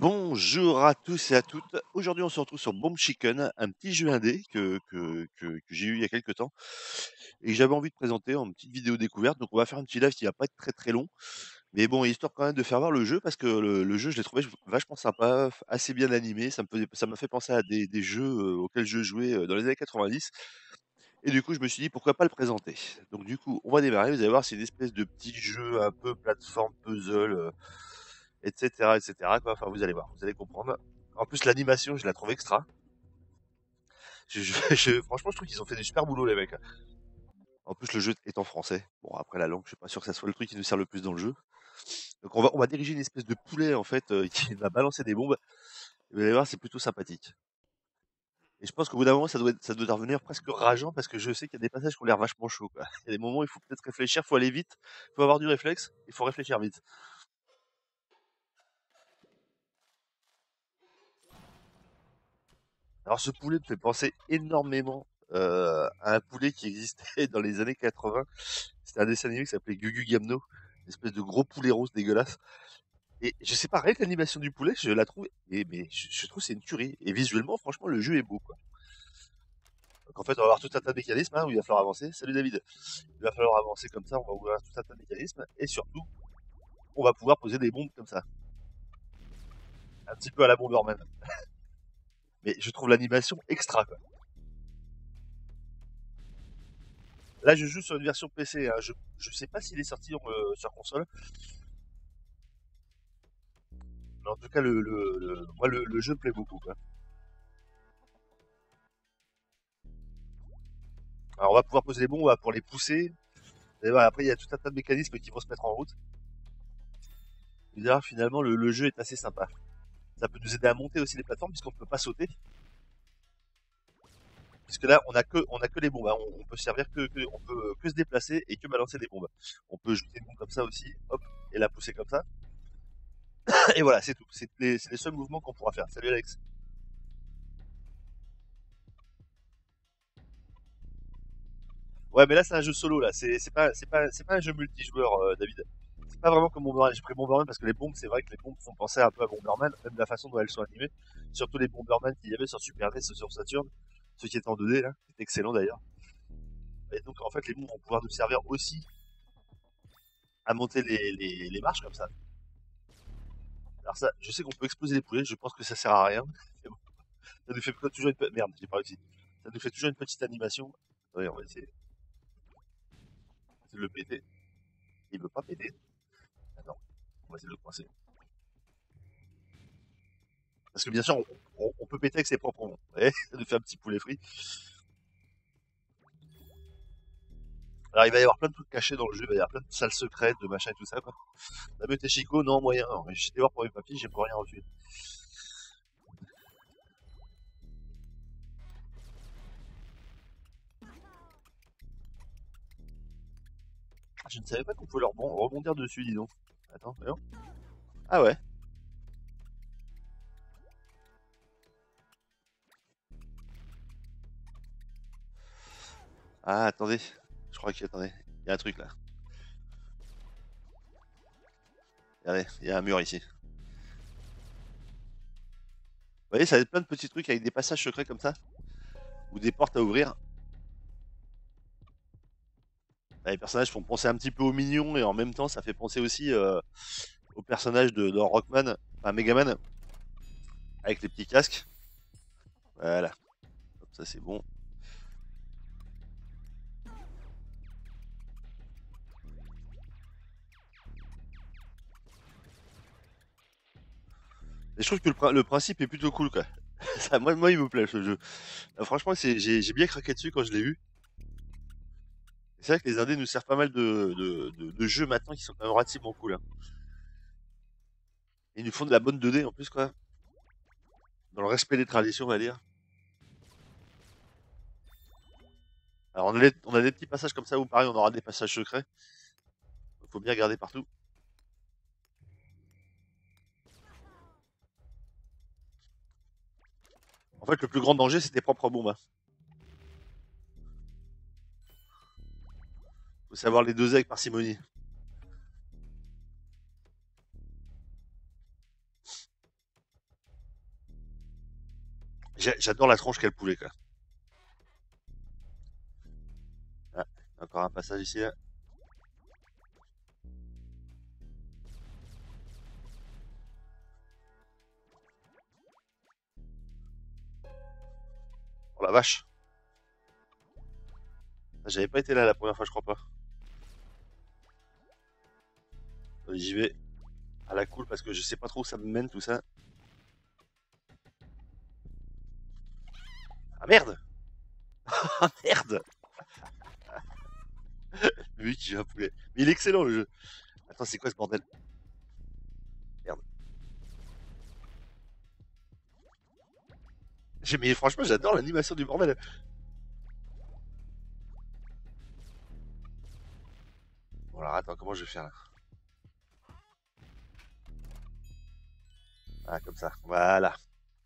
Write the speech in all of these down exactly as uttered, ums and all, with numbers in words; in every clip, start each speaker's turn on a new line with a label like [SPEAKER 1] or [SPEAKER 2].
[SPEAKER 1] Bonjour à tous et à toutes. Aujourd'hui, on se retrouve sur Bomb Chicken, un petit jeu indé que, que, que, que j'ai eu il y a quelques temps et que j'avais envie de présenter en petite vidéo découverte. Donc, on va faire un petit live qui va pas être très très long, mais bon, histoire quand même de faire voir le jeu parce que le, le jeu, je l'ai trouvé vachement sympa, f- assez bien animé. Ça me faisait, ça m'a fait penser à des, des jeux euh, auxquels je jouais euh, dans les années quatre-vingt-dix. Et du coup, je me suis dit pourquoi pas le présenter. Donc, du coup, on va démarrer. Vous allez voir, c'est une espèce de petit jeu un peu plateforme puzzle. euh, et cetera, et cetera, quoi. Enfin, vous allez voir, vous allez comprendre. En plus, l'animation, je la trouve extra. Je, je- je- franchement, je trouve qu'ils ont fait du super boulot, les mecs. En plus, le jeu est en français. Bon, après la langue, je suis pas sûr que ça soit le truc qui nous sert le plus dans le jeu. Donc, on va, on va diriger une espèce de poulet, en fait, euh, qui va balancer des bombes. Vous allez voir, c'est plutôt sympathique. Et je pense qu'au bout d'un moment, ça doit, être- ça doit devenir presque rageant parce que je sais qu'il y a des passages qui ont l'air vachement chauds, quoi. Il y a des moments où il faut peut-être réfléchir, il faut aller vite, il faut avoir du réflexe, il faut réfléchir vite. Alors, ce poulet me fait penser énormément euh, à un poulet qui existait dans les années quatre-vingts. C'était un dessin animé qui s'appelait Gugu Gamno, une espèce de gros poulet rose dégueulasse. Et je sais pas, rien que l'animation du poulet, je la trouve, et, mais je, je trouve que c'est une tuerie. Et visuellement, franchement, le jeu est beau, quoi. Donc en fait, on va avoir tout un tas de mécanismes hein, où il va falloir avancer. Salut David. Il va falloir avancer comme ça, on va ouvrir tout un tas de mécanismes, et surtout, on va pouvoir poser des bombes comme ça. Un petit peu à la Bomberman. Mais je trouve l'animation extra, quoi. Là, je joue sur une version P C, hein. je, je sais pas s'il est sorti euh, sur console, mais en tout cas, le, le, le- moi, le, le jeu me plaît beaucoup, quoi. Alors, on va pouvoir poser des bombes, on va pouvoir les pousser. Et voilà, après, il y a tout un tas de mécanismes qui vont se mettre en route. Et d'ailleurs, finalement, le, le jeu est assez sympa. Ça peut nous aider à monter aussi les plateformes puisqu'on ne peut pas sauter. Puisque là, on a que, on a que les bombes. Hein. On, on peut servir que, que, on peut que se déplacer et que balancer des bombes. On peut jeter une bombe comme ça aussi, hop, et la pousser comme ça. Et voilà, c'est tout. C'est les, c'est les seuls mouvements qu'on pourra faire. Salut Alex. Ouais, mais là, c'est un jeu solo, là. C'est, c'est pas, c'est pas, c'est pas un jeu multijoueur, euh, David. C'est pas vraiment comme Bomberman. J'ai pris Bomberman parce que les bombes, c'est vrai que les bombes font penser un peu à Bomberman, même la façon dont elles sont animées. Surtout les Bomberman qu'il y avait sur Super NES, sur Saturn. Ceux qui étaient en deux D, là. C'est excellent d'ailleurs. Et donc, en fait, les bombes vont pouvoir nous servir aussi à monter les, les, les marches comme ça. Alors ça, je sais qu'on peut exploser les poulets, je pense que ça sert à rien. Mais bon, ça nous fait toujours une petite... Merde, j'ai pas réussi. Ça nous fait toujours une petite animation. Attendez, on va essayer de le péter. Il veut pas péter. Ah non, on va essayer de le coincer. Parce que bien sûr, on, on- on peut péter avec ses propres mains. Vous voyez, ça nous fait un petit poulet frit. Alors il va y avoir plein de trucs cachés dans le jeu, il va y avoir plein de salles secrètes, de machin et tout ça. Quoi. La meute Chico, non, moyen. J'étais voir pour mes papiers, j'ai pour rien reçu. Je ne savais pas qu'on pouvait leur rebond- rebondir dessus, dis donc. Attends, voyons. Ah ouais. Ah, attendez. Je crois qu'il attendez. Il y a un truc là. Regardez, il y a un mur ici. Vous voyez, ça va être plein de petits trucs avec des passages secrets comme ça, ou des portes à ouvrir. Bah, les personnages font penser un petit peu aux mignons et en même temps, ça fait penser aussi euh, aux personnages de, dans Rockman, enfin Megaman, avec les petits casques. Voilà, comme ça c'est bon. Et je trouve que le, prin- le principe est plutôt cool, quoi. Ça, moi, moi, il me plaît ce jeu. Euh, franchement, c'est, j'ai, j'ai bien craqué dessus quand je l'ai vu. Et c'est vrai que les indés nous servent pas mal de, de, de- de jeux maintenant qui sont quand même relativement cool. Hein. Ils nous font de la bonne deux D en plus, quoi. Dans le respect des traditions, on va dire. Alors, on a, des, on a des petits passages comme ça où, pareil, on aura des passages secrets. Il faut bien garder partout. En fait, le plus grand danger, c'est tes propres bombes. Hein. Faut savoir les doser avec parcimonie. J'ai- J'adore la tronche qu'a le poulet, quoi. Ah, encore un passage ici, là. Oh la vache. J'avais pas été là la première fois, je crois pas. Allez, j'y vais à la cool parce que je sais pas trop où ça me mène tout ça. Ah merde! Ah merde! Lui qui joue un poulet. Mais il est excellent le jeu. Attends, c'est quoi ce bordel? Merde. J'ai- Mais franchement, j'adore l'animation du bordel. Bon alors attends, comment je vais faire là? Ah, comme ça. Voilà.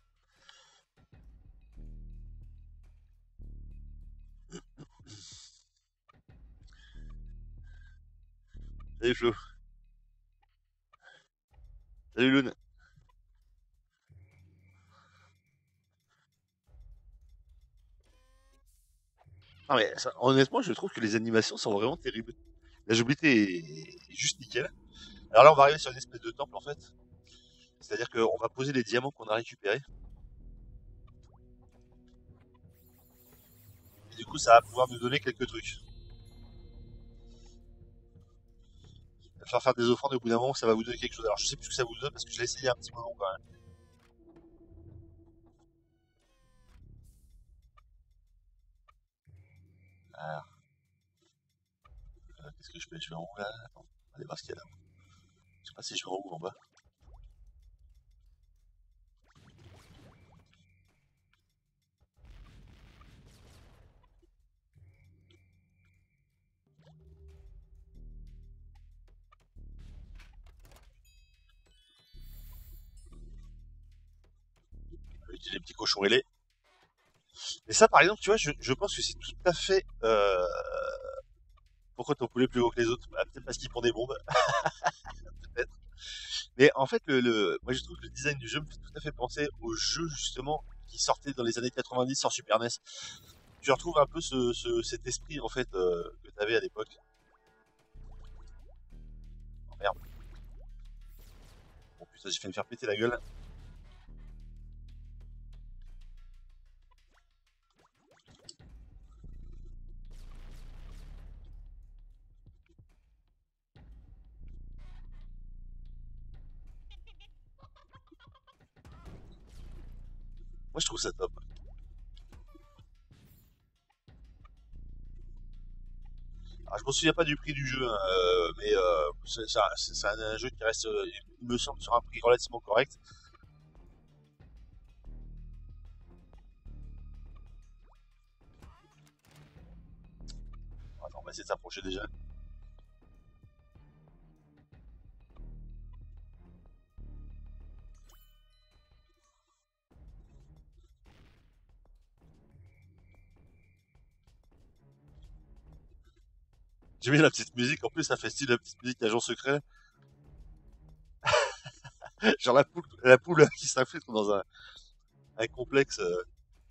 [SPEAKER 1] Salut Flo. Salut Lune. Non mais ça, honnêtement, je trouve que les animations sont vraiment terribles. La jouabilité est juste nickel. Alors là, on va arriver sur une espèce de temple en fait. C'est-à-dire qu'on va poser les diamants qu'on a récupérés. Et du coup, ça va pouvoir nous donner quelques trucs. Faire faire des offrandes au bout d'un moment, ça va vous donner quelque chose. Alors je sais plus ce que ça vous donne parce que je l'ai essayé un petit moment quand même. Alors, euh, qu'est-ce que je fais? Je vais en haut là. Attends, on va aller voir ce qu'il y a là. Je sais pas si je vais en haut ou en bas. J'ai des petits cochons ailés. Mais ça, par exemple, tu vois, je, je pense que c'est tout à fait. Euh... Pourquoi ton poulet plus haut que les autres? Bah, peut-être parce qu'il prend des bombes, peut-être. Mais en fait, le, le- moi je trouve que le design du jeu me fait tout à fait penser au jeu justement qui sortait dans les années quatre-vingt-dix sur Super N E S. Tu retrouves un peu ce, ce- cet esprit en fait euh, que tu avais à l'époque. Oh merde. Bon putain, j'ai fait me faire péter la gueule. Moi je trouve ça top. Alors je me souviens pas du prix du jeu, hein, euh, mais euh, c'est c'est un, c'est un- un jeu qui reste, euh, il me semble, sur un prix relativement correct. Attends, on va essayer de s'approcher déjà. J'ai mis la petite musique, en plus ça fait style la petite musique agent secret. Genre la poule, la poule qui s'infiltre dans un, un complexe. euh,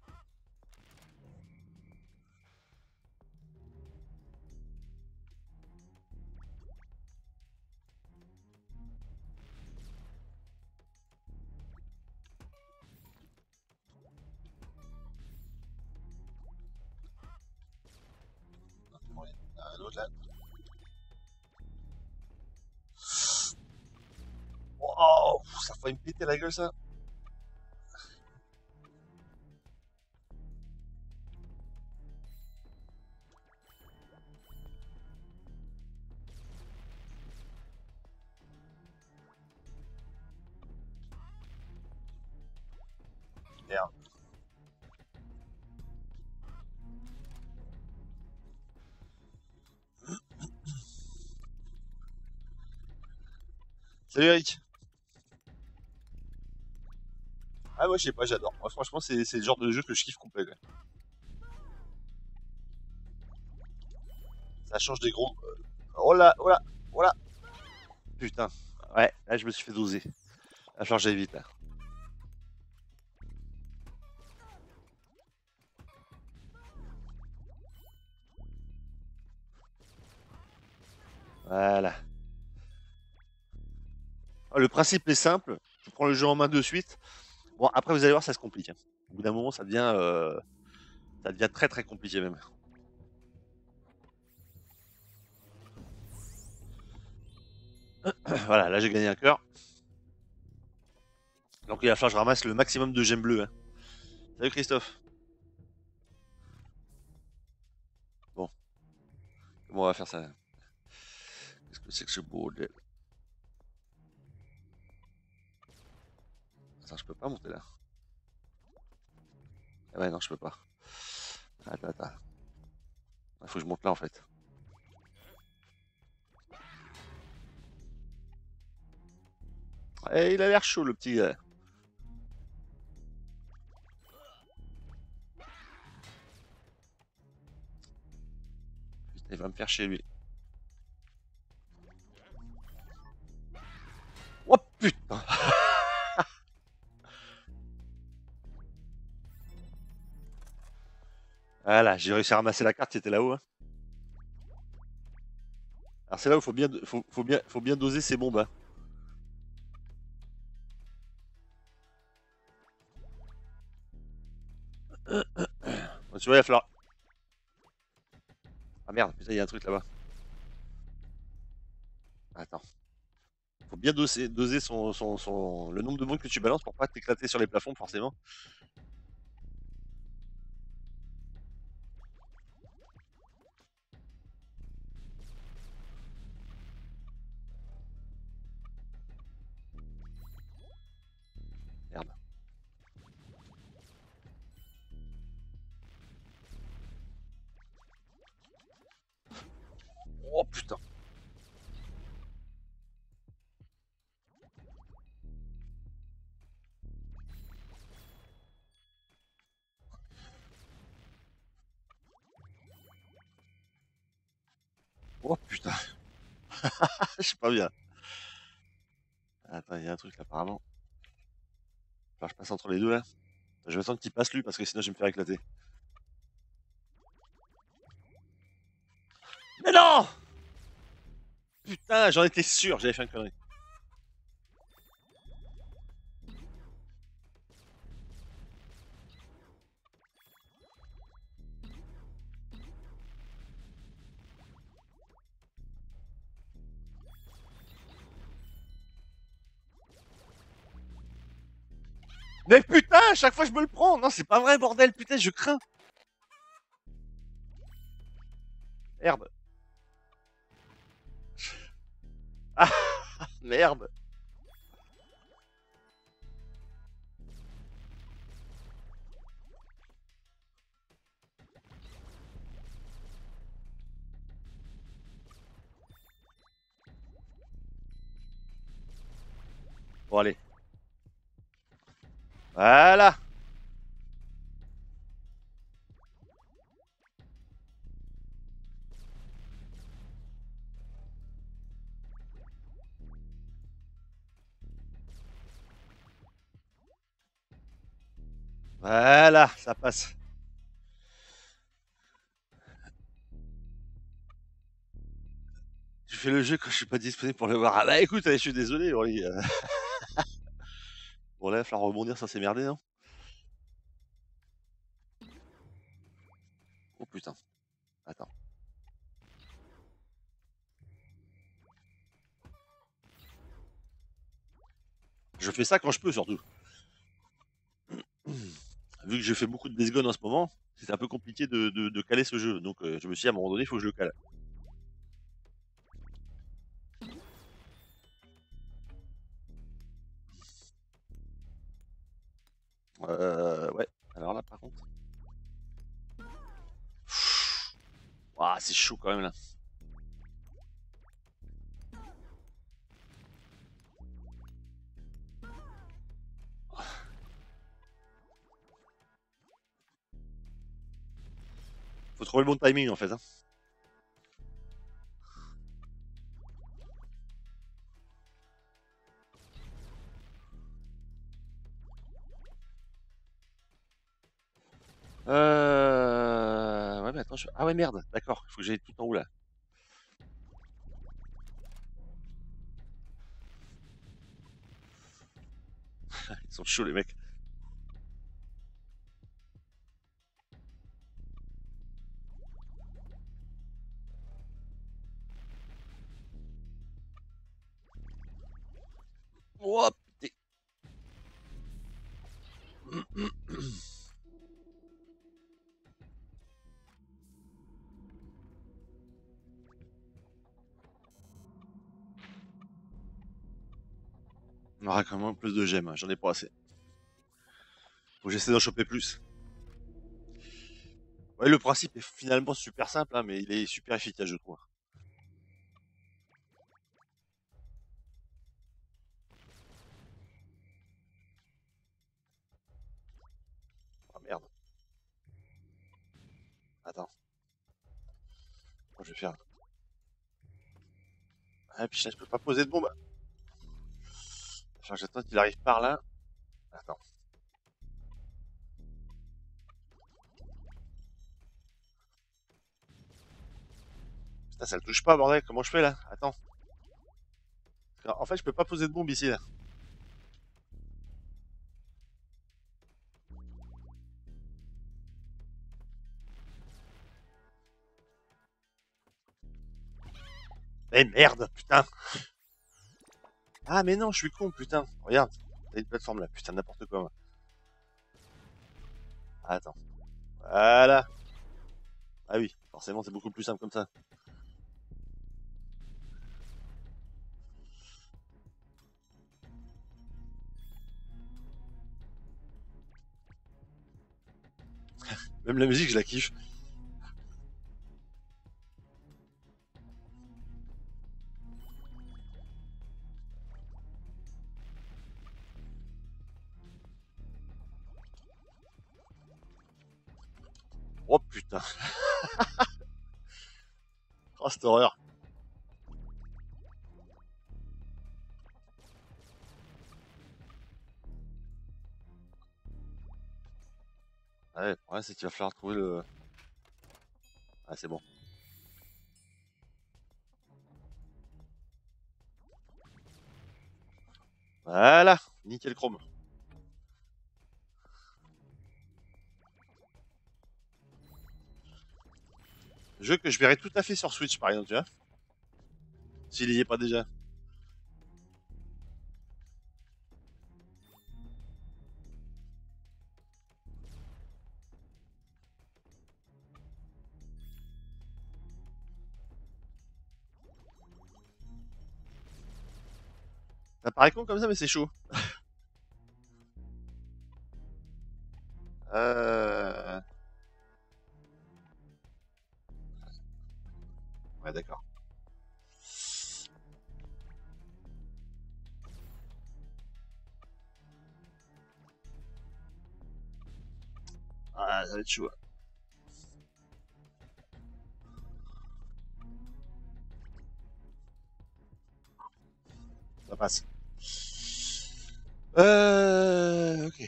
[SPEAKER 1] non, il y en a un autre là. Oh, ça fait me péter la gueule ça. Merde. Salut Eric. Ah ouais, je sais pas, j'adore. Moi, franchement, c'est c'est le genre de jeu que je kiffe complet, quoi. Ça change des gros. Oh là, oh là, oh là. Putain. Ouais, là, je me suis fait doser. Il va falloir que j'aille vite, là. Voilà. Ah, le principe est simple. Tu prends le jeu en main de suite. Bon, après, vous allez voir, ça se complique, hein. Au bout d'un moment, ça devient, euh, ça devient très très compliqué même. Voilà, là j'ai gagné un cœur. Donc il va falloir que je ramasse le maximum de gemmes bleues, hein. Salut Christophe. Bon, comment on va faire ça? Qu'est-ce que c'est que ce bordel? Attends, je peux pas monter là. Ah ouais, non, je peux pas. Attends, attends. Il faut que je monte là en fait. Eh, il a l'air chaud le petit gars. Putain, il va me faire chier lui. Oh putain! Voilà, j'ai réussi à ramasser la carte, c'était là-haut, hein. Alors c'est là où il faut bien, faut, faut bien, faut bien doser ses bombes, hein. Bon, tu vois, il va falloir. Ah merde, putain, il y a un truc là-bas. Attends. Faut bien doser, doser son, son, son, le nombre de bombes que tu balances pour pas t'éclater sur les plafonds, forcément. Merde. Oh putain. Oh putain. Je suis pas bien. Attends, il y a un truc là, apparemment. Enfin, je passe entre les deux là. Je vais attendre qu'il passe lui parce que sinon je vais me faire éclater. Mais non! Putain, j'en étais sûr, j'avais fait une connerie. Mais putain, à chaque fois je me le prends. Non, c'est pas vrai, bordel. Putain, je crains. Merde. Ah, merde. Bon, allez. Voilà. Voilà, ça passe. Je fais le jeu quand je suis pas disponible pour le voir. Ah bah écoute, je suis désolé, Orly. euh. Bon là, il va falloir rebondir, ça s'est merdé, non? Oh putain. Attends. Je fais ça quand je peux, surtout. Vu que j'ai fait beaucoup de Days Gone en ce moment, c'est un peu compliqué de, de, de caler ce jeu. Donc euh, je me suis dit, à un moment donné, il faut que je le cale. Euh, ouais. Alors là, par contre. Ah, c'est chaud quand même là. Faut trouver le bon timing en fait, hein. Euh... Ouais, mais attends, je... Ah ouais, merde, d'accord, il faut que j'aille tout en haut là. sont chauds les mecs. Oh putain. On aura quand même plus de gemmes, hein. J'en ai pas assez. Faut que j'essaie d'en choper plus. Ouais, le principe est finalement super simple, hein, mais il est super efficace, je trouve. Ah merde. Attends. Comment je vais faire? Ah putain, je peux pas poser de bombe. Enfin, j'attends qu'il arrive par là. Attends. Putain, ça le touche pas, bordel. Comment je fais là? Attends. En fait, je peux pas poser de bombe ici là. Eh merde, putain. Ah mais non, je suis con, putain. Regarde, t'as une plateforme là, putain, n'importe quoi. Moi. Attends. Voilà. Ah oui, forcément, c'est beaucoup plus simple comme ça. Même la musique, je la kiffe. Oh putain. Oh, cette horreur. Ah ouais, le problème, c'est qu'il va falloir trouver le... Ah, c'est bon. Voilà, nickel chrome. Jeu que je verrais tout à fait sur Switch, par exemple, tu vois. S'il y est pas déjà. Ça paraît con comme ça, mais c'est chaud. Euh... Ouais, d'accord. Ah, ça va être chaud. Ça passe. Euh... Ok.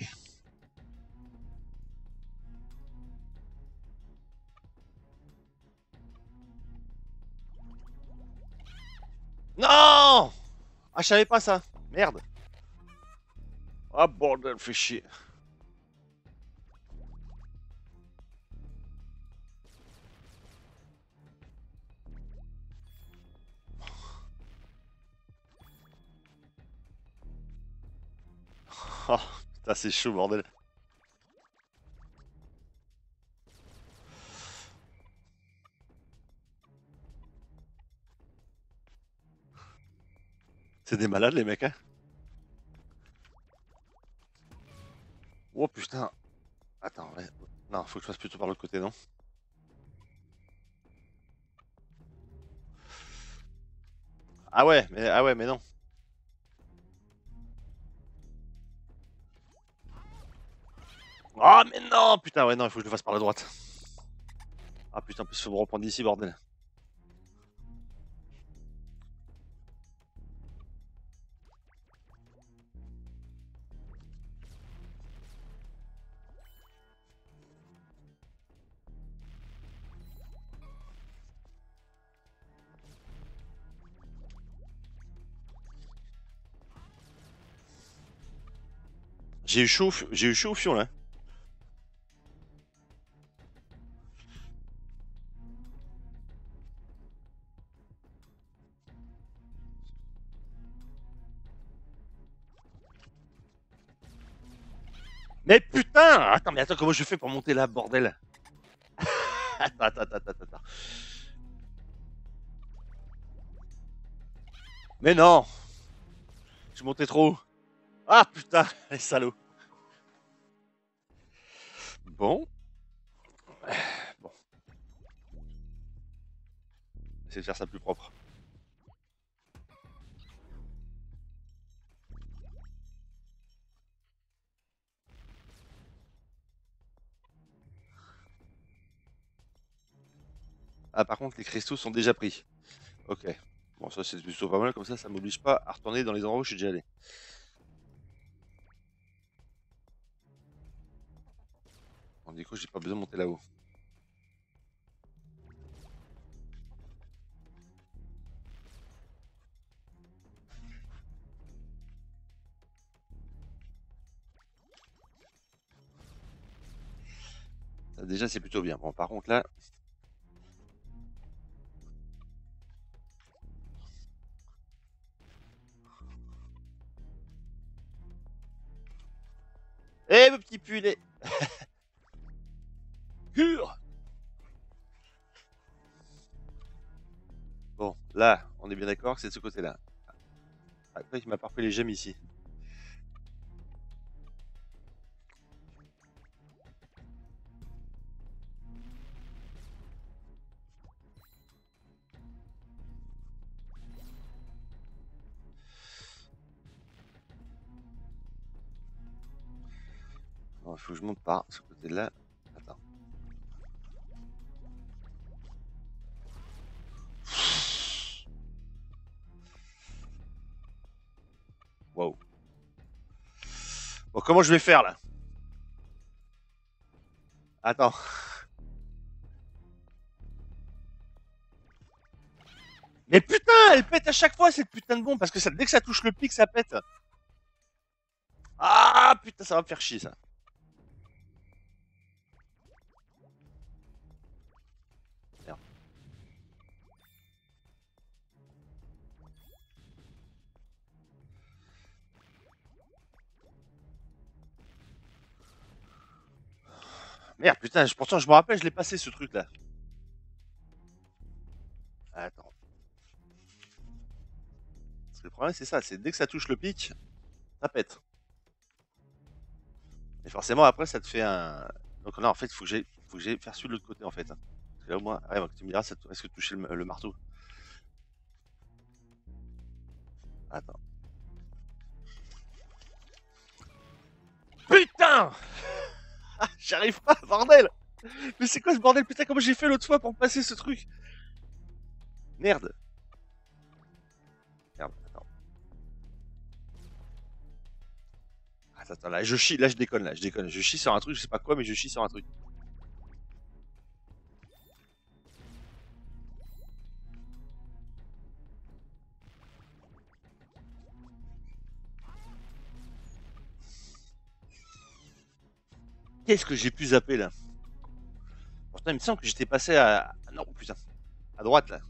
[SPEAKER 1] Non! Ah, je savais pas ça. Merde. Ah, bordel, fais chier. Oh, putain, c'est chaud, bordel. C'est des malades, les mecs, hein. Oh, putain. Attends, ouais. Non, faut que je fasse plutôt par l'autre côté, non? Ah ouais, mais, ah ouais, mais non. Ah, mais non! Putain, ouais, non, il faut que je le fasse par la droite. Ah, putain, en plus, faut me reprendre d'ici, bordel. J'ai eu chaud, au fi- j'ai eu chaud au fion là. Mais putain! Attends, mais attends, comment je fais pour monter là, bordel? Attends, attends, attends, attends, attends. Mais non! Je montais trop haut. Ah putain, les salauds. Bon. Bon, essayer de faire ça plus propre. Ah, par contre, les cristaux sont déjà pris. Ok. Bon, ça c'est plutôt pas mal, comme ça, ça m'oblige pas à retourner dans les endroits où je suis déjà allé. Bon, du coup, j'ai pas besoin de monter là-haut. Ça, déjà, c'est plutôt bien. Bon, par contre, là. Eh, mon petit pull! Cure! Bon, là, on est bien d'accord que c'est de ce côté-là. Après, il m'a pas repris les gemmes ici. Bon, il faut que je monte par ce côté-là. Attends. Waouh. Bon, comment je vais faire là? Attends. Mais putain, elle pète à chaque fois cette putain de bombe parce que ça, dès que ça touche le pic, ça pète. Ah putain, ça va me faire chier ça. Merde. Merde, putain, pourtant je me rappelle, je l'ai passé ce truc là. Attends. Parce que le problème c'est ça, c'est dès que ça touche le pic, ça pète. Et forcément après ça te fait un. Donc là en fait il faut que j'aille faut que j'aille faire celui de l'autre côté en fait. Parce que là au moins, ouais, tu me diras, ça te risque de toucher le, le marteau. Attends. Putain. J'arrive pas, bordel. Mais c'est quoi ce bordel? Putain, comment j'ai fait l'autre fois pour passer ce truc? Merde. Merde, attends. Attends, attends, là je chie, là je déconne, là je déconne. Je chie sur un truc, je sais pas quoi, mais je chie sur un truc. Qu'est-ce que j'ai pu zapper là? Pourtant il me semble que j'étais passé à. Ah non, putain. À droite là.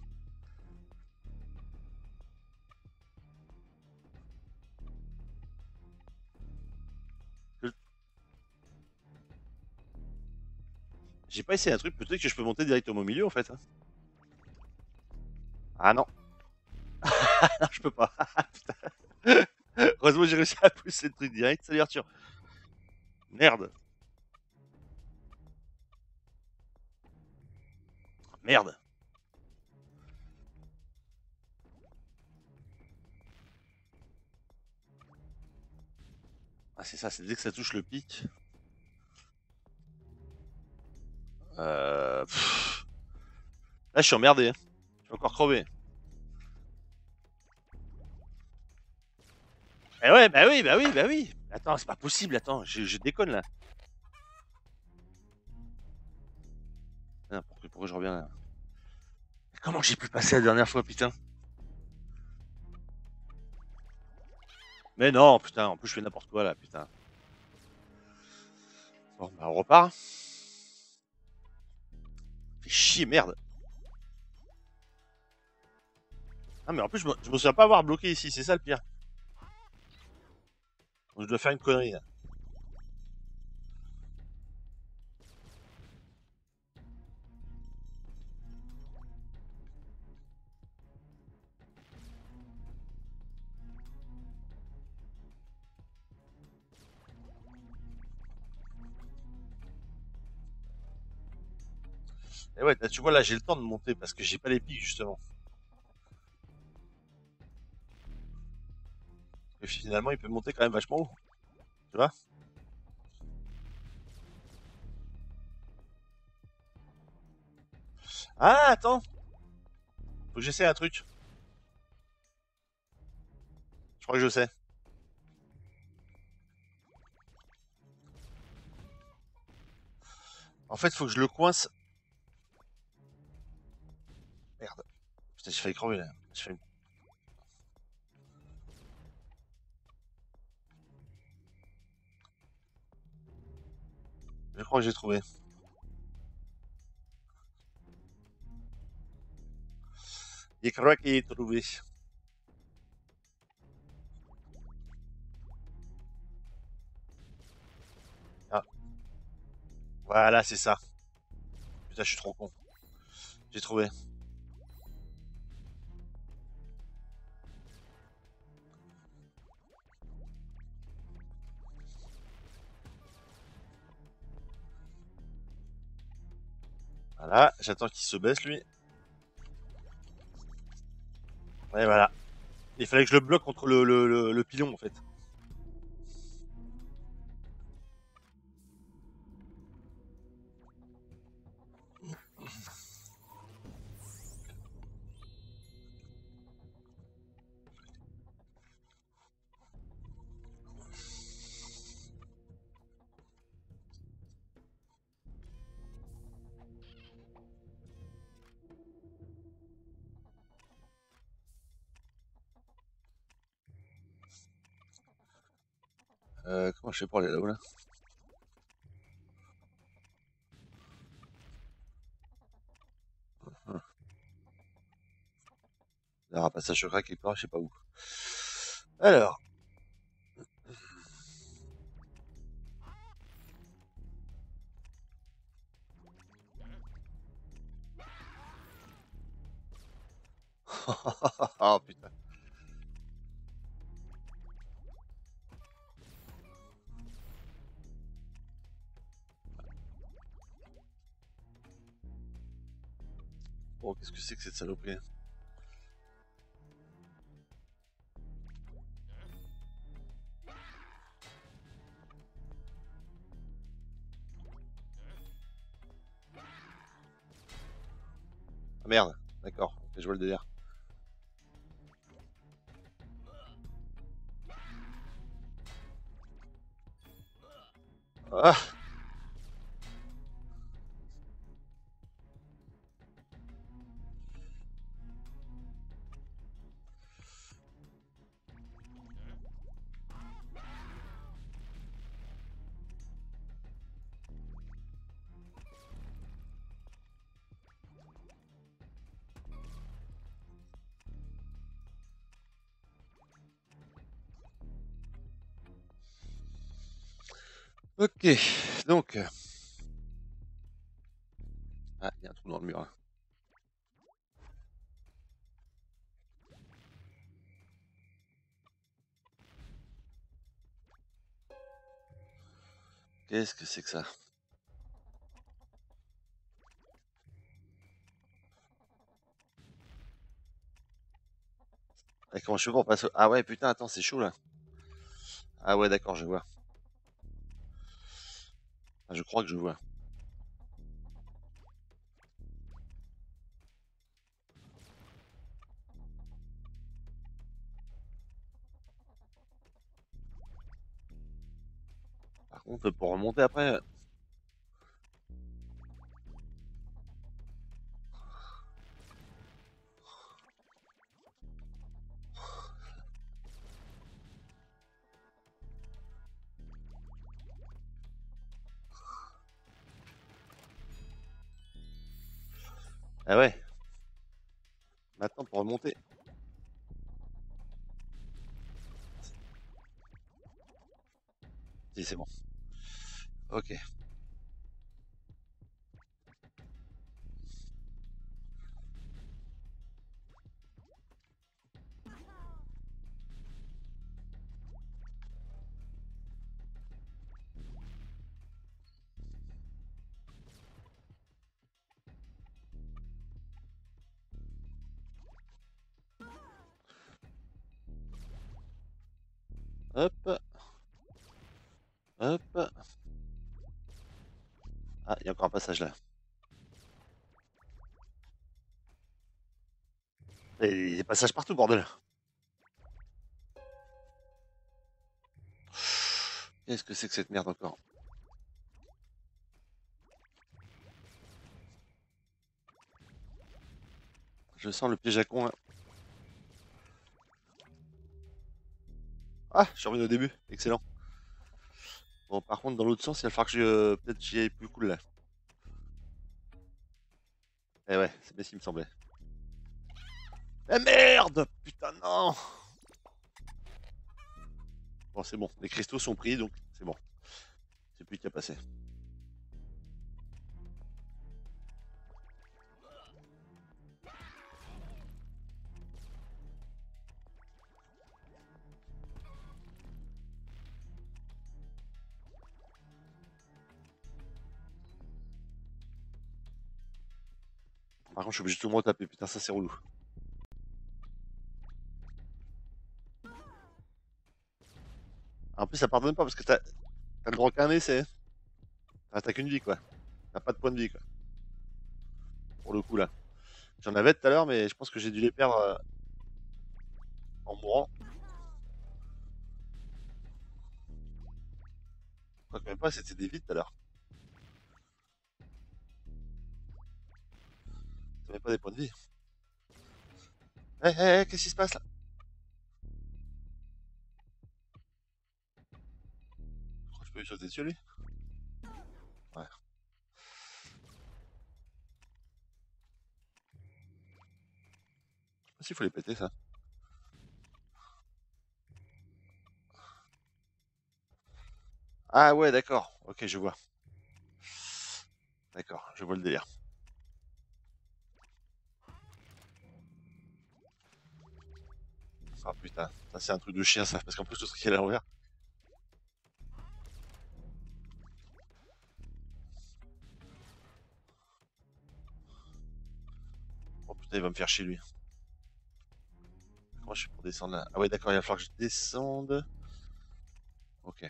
[SPEAKER 1] J'ai pas essayé un truc, peut-être que je peux monter directement au milieu en fait. Hein. Ah non. Non, je peux pas. Putain. Heureusement j'ai réussi à pousser le truc direct. Salut Arthur. Merde. Merde. Ah c'est ça, c'est dès que ça touche le pic. Euh... pff. Là je suis emmerdé. Hein. Je vais encore crever. Eh ouais, bah oui, bah oui, bah oui. Attends, c'est pas possible, attends, je, je déconne là. Ah, pourquoi, pourquoi je reviens là? Comment j'ai pu passer la dernière fois, putain? Mais non, putain, en plus je fais n'importe quoi là, putain. Bon, bah on repart. Fait chier, merde. Ah, mais en plus, je me, je me souviens pas avoir bloqué ici, c'est ça le pire. Donc, je dois faire une connerie là. Et ouais, là, tu vois, là, j'ai le temps de monter parce que j'ai pas les pics justement. Et finalement, il peut monter quand même vachement haut. Tu vois? Ah, attends! Faut que j'essaie un truc. Je crois que je sais. En fait, faut que je le coince. Merde. Putain, j'ai failli crever là. J'ai failli- Je crois que j'ai trouvé. Je crois qu'il est trouvé. Ah, voilà, c'est ça. Putain, je suis trop con. J'ai trouvé. Voilà, j'attends qu'il se baisse lui. Ouais, voilà. Il fallait que je le bloque contre le, le, le, le pilon en fait. Euh, comment je fais pour aller là-haut là? Hum. Il y aura un passage secret quelque part, je sais pas où. Alors. Oh putain. Oh, qu'est-ce que c'est que cette saloperie? Ah merde, d'accord, ok, je vois le délire. Ah, ok, donc. Ah, il y a un trou dans le mur là. Qu'est-ce que c'est que ça? Ah, comment je fais pour passer? Ah ouais, putain, attends, c'est chaud là. Ah ouais, d'accord, je vois. Ah, je crois que je vois. Par contre, pour remonter après. Ah ouais. Maintenant pour remonter. Si c'est bon. Ok. Hop. Hop. Ah, il y a encore un passage là. Et il y a des passages partout, bordel. Qu'est-ce que c'est que cette merde encore? Je sens le piège à con. Hein. Ah, je suis revenu au début. Excellent. Bon, par contre, dans l'autre sens, il va falloir que je... euh, peut-être j'y aille plus cool là. Eh ouais, c'est bien ce qui me semblait. Eh merde! Putain, non! Bon, c'est bon. Les cristaux sont pris, donc c'est bon. C'est plus qu'à passer. Par contre, je suis obligé de tout me retaper. Putain, ça c'est relou. En plus, ça pardonne pas parce que t'as as le droit qu'à un essai. Enfin, t'as qu'une vie, quoi. T'as pas de point de vie, quoi. Pour le coup, là. J'en avais tout à l'heure, mais je pense que j'ai dû les perdre euh, en mourant. Je crois que même pas, c'était des vies tout à l'heure. C'était même pas des points de vie. Eh, eh, eh, qu'est-ce qui se passe là? Je crois que je peux lui sauter dessus, lui. Ouais. Je sais pas s'il faut les péter, ça. Ah ouais, d'accord. Ok, je vois. D'accord, je vois le délire. Ah putain, ça c'est un truc de chien, ça. Parce qu'en plus, le truc il est à l'envers. Oh putain, il va me faire chier, lui. Comment je fais pour descendre là? Ah ouais, d'accord, il va falloir que je descende. Ok.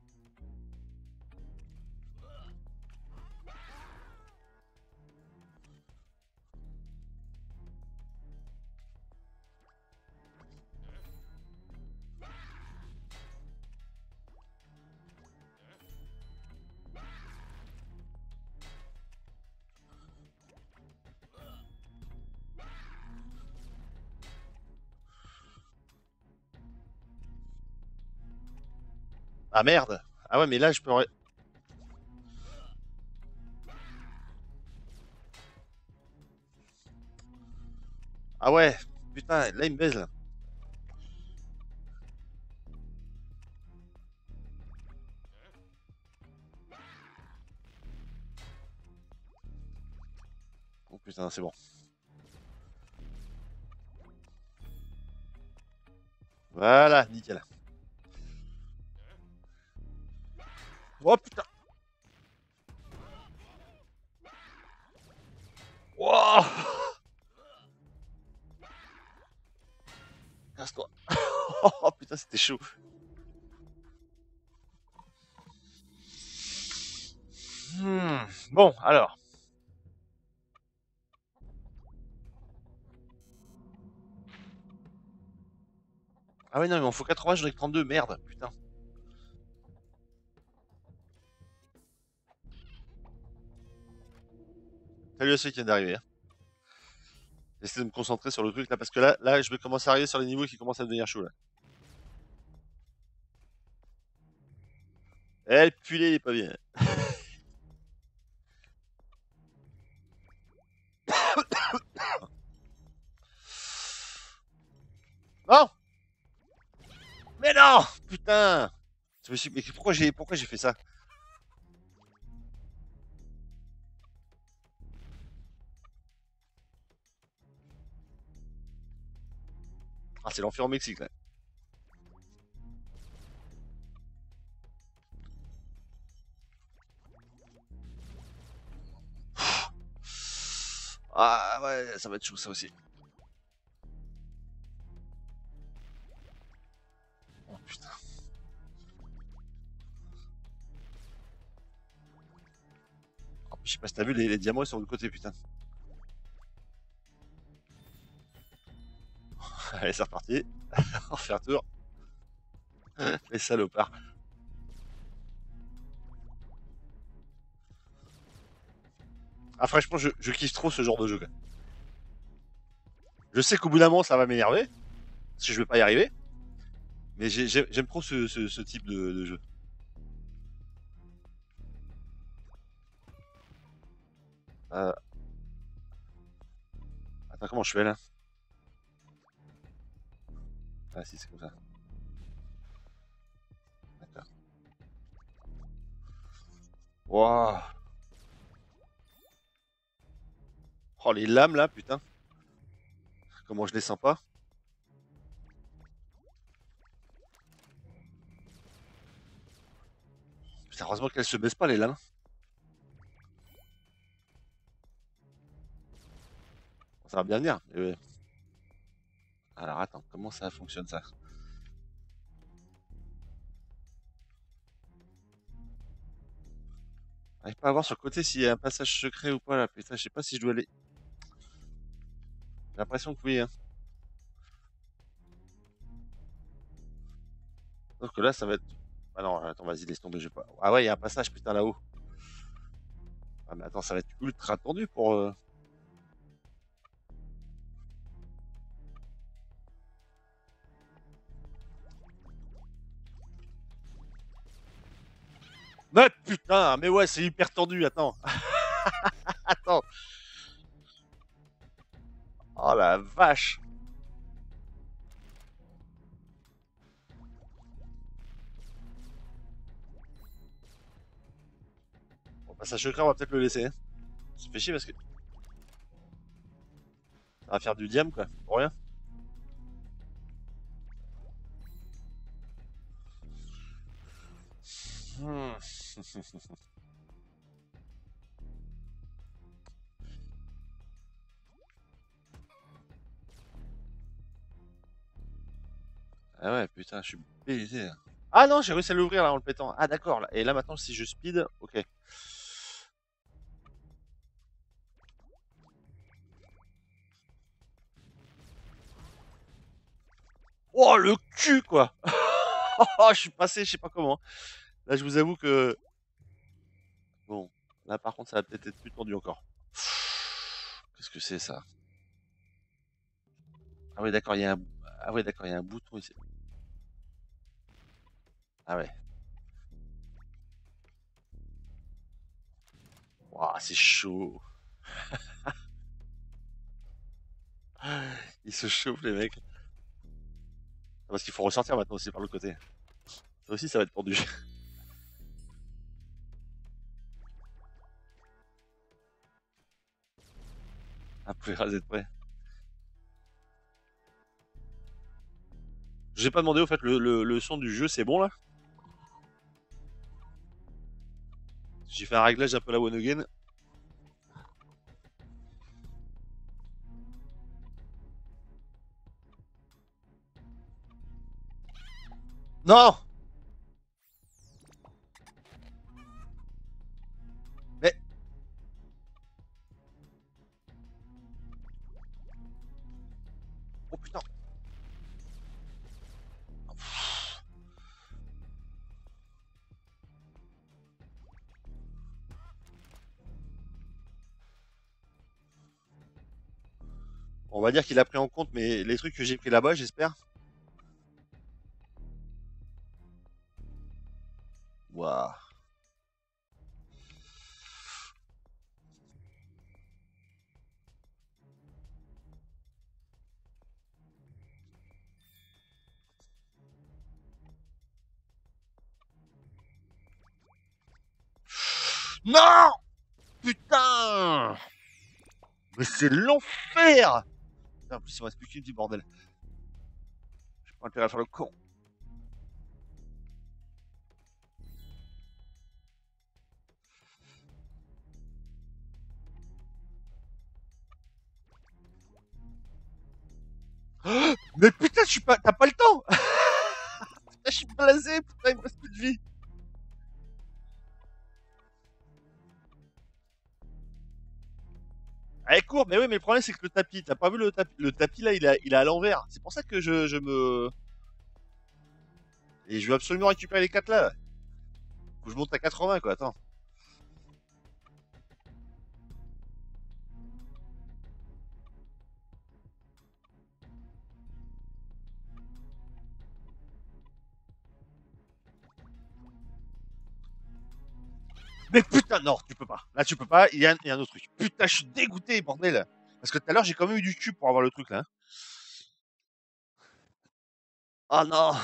[SPEAKER 1] Ah merde! Ah ouais, mais là, je peux... Ah ouais! Putain, là, il me baise, là. Oh putain, c'est bon. Voilà, nickel. Oh putain! Wouah! Casse-toi! Oh putain, c'était chaud! Hmm. Bon, alors. Ah ouais, non, il m'en faut quatre-vingts, j'en ai que trente-deux, merde, putain. Salut à ceux qui viennent d'arriver. Hein. J'essaie de me concentrer sur le truc là, parce que là, là, je vais commencer à arriver sur les niveaux qui commencent à devenir chauds là. Eh, le pullé, il est pas bien. putain! Je me suis... Mais pourquoi j'ai pourquoi j'ai fait ça? Ah, c'est l'enfer au Mexique, là. Ah ouais, ça va être chaud, ça aussi. Oh putain. Oh, je sais pas si t'as vu, les, les diamants ils sont de côté, putain. Allez, c'est reparti. On fait un tour. Les salopards. Ah, franchement, je, je kiffe trop ce genre de jeu, quoi. Je sais qu'au bout d'un moment, ça va m'énerver, parce que je vais pas y arriver. Mais j'ai- j'ai- j'aime trop ce, ce- ce type de, de jeu. Euh, attends, comment je fais là? Ah, si, c'est comme ça. D'accord. Waouh! Oh, les lames là, putain. Comment je les sens pas? Putain, heureusement qu'elles se baissent pas, les lames. Ça va bien venir. Mais ouais. Alors, attends, comment ça fonctionne ça? J'arrive pas à voir sur le côté s'il y a un passage secret ou pas là. Putain, je sais pas si je dois aller. J'ai l'impression que oui, hein. Sauf que là, ça va être. Ah non, attends, vas-y, laisse tomber, je vais pas. Ah ouais, il y a un passage, putain, là-haut. Ah, mais attends, ça va être ultra tendu pour. euh, Mais putain, mais ouais, c'est hyper tendu, attends. Attends. Oh la vache. Bon, passage secret, on va peut-être le laisser, hein. Ça fait chier parce que ça va faire du diam, quoi. Pour rien. Hmm. Ah ouais, putain, je suis baisé, là. Ah non, j'ai réussi à l'ouvrir là en le pétant. Ah d'accord, là. Et là maintenant, si je speed, ok. Oh le cul, quoi. Oh, je suis passé, je sais pas comment. Là, je vous avoue que. Bon, là par contre, ça va peut-être être plus tendu encore. Qu'est-ce que c'est ça? Ah ouais, d'accord, il y a un. Ah ouais, d'accord, il y a un bouton ici. Ah ouais. Waouh, c'est chaud. Ils se chauffent, les mecs. Parce qu'il faut ressortir maintenant aussi par l'autre côté. Ça aussi, ça va être tendu. Ah, pouvez raser de près. J'ai pas demandé au fait le, le, le son du jeu, c'est bon là? J'ai fait un réglage un peu la one again. Non! Mais. Oh putain! On va dire qu'il a pris en compte mais les trucs que j'ai pris là-bas, j'espère. Waouh. Non! Putain! Mais c'est l'enfer! Putain, en plus, il me reste plus qu'une du bordel. J'ai pas intérêt à faire le con. Mais putain, je suis pas, t'as pas le temps! Je suis blasé, putain, il me reste plus de vie. Elle court, mais oui, mais le problème c'est que le tapis, t'as pas vu le tapis, le tapis là, il est, il est à l'envers. C'est pour ça que je, je me, et je veux absolument récupérer les quatre là. Faut que je monte à quatre-vingts quoi. Attends. Mais putain, non, tu peux pas. Là, tu peux pas. Il y a, il y a un autre truc. Putain, je suis dégoûté, bordel. Parce que tout à l'heure, j'ai quand même eu du cul pour avoir le truc là. Oh non.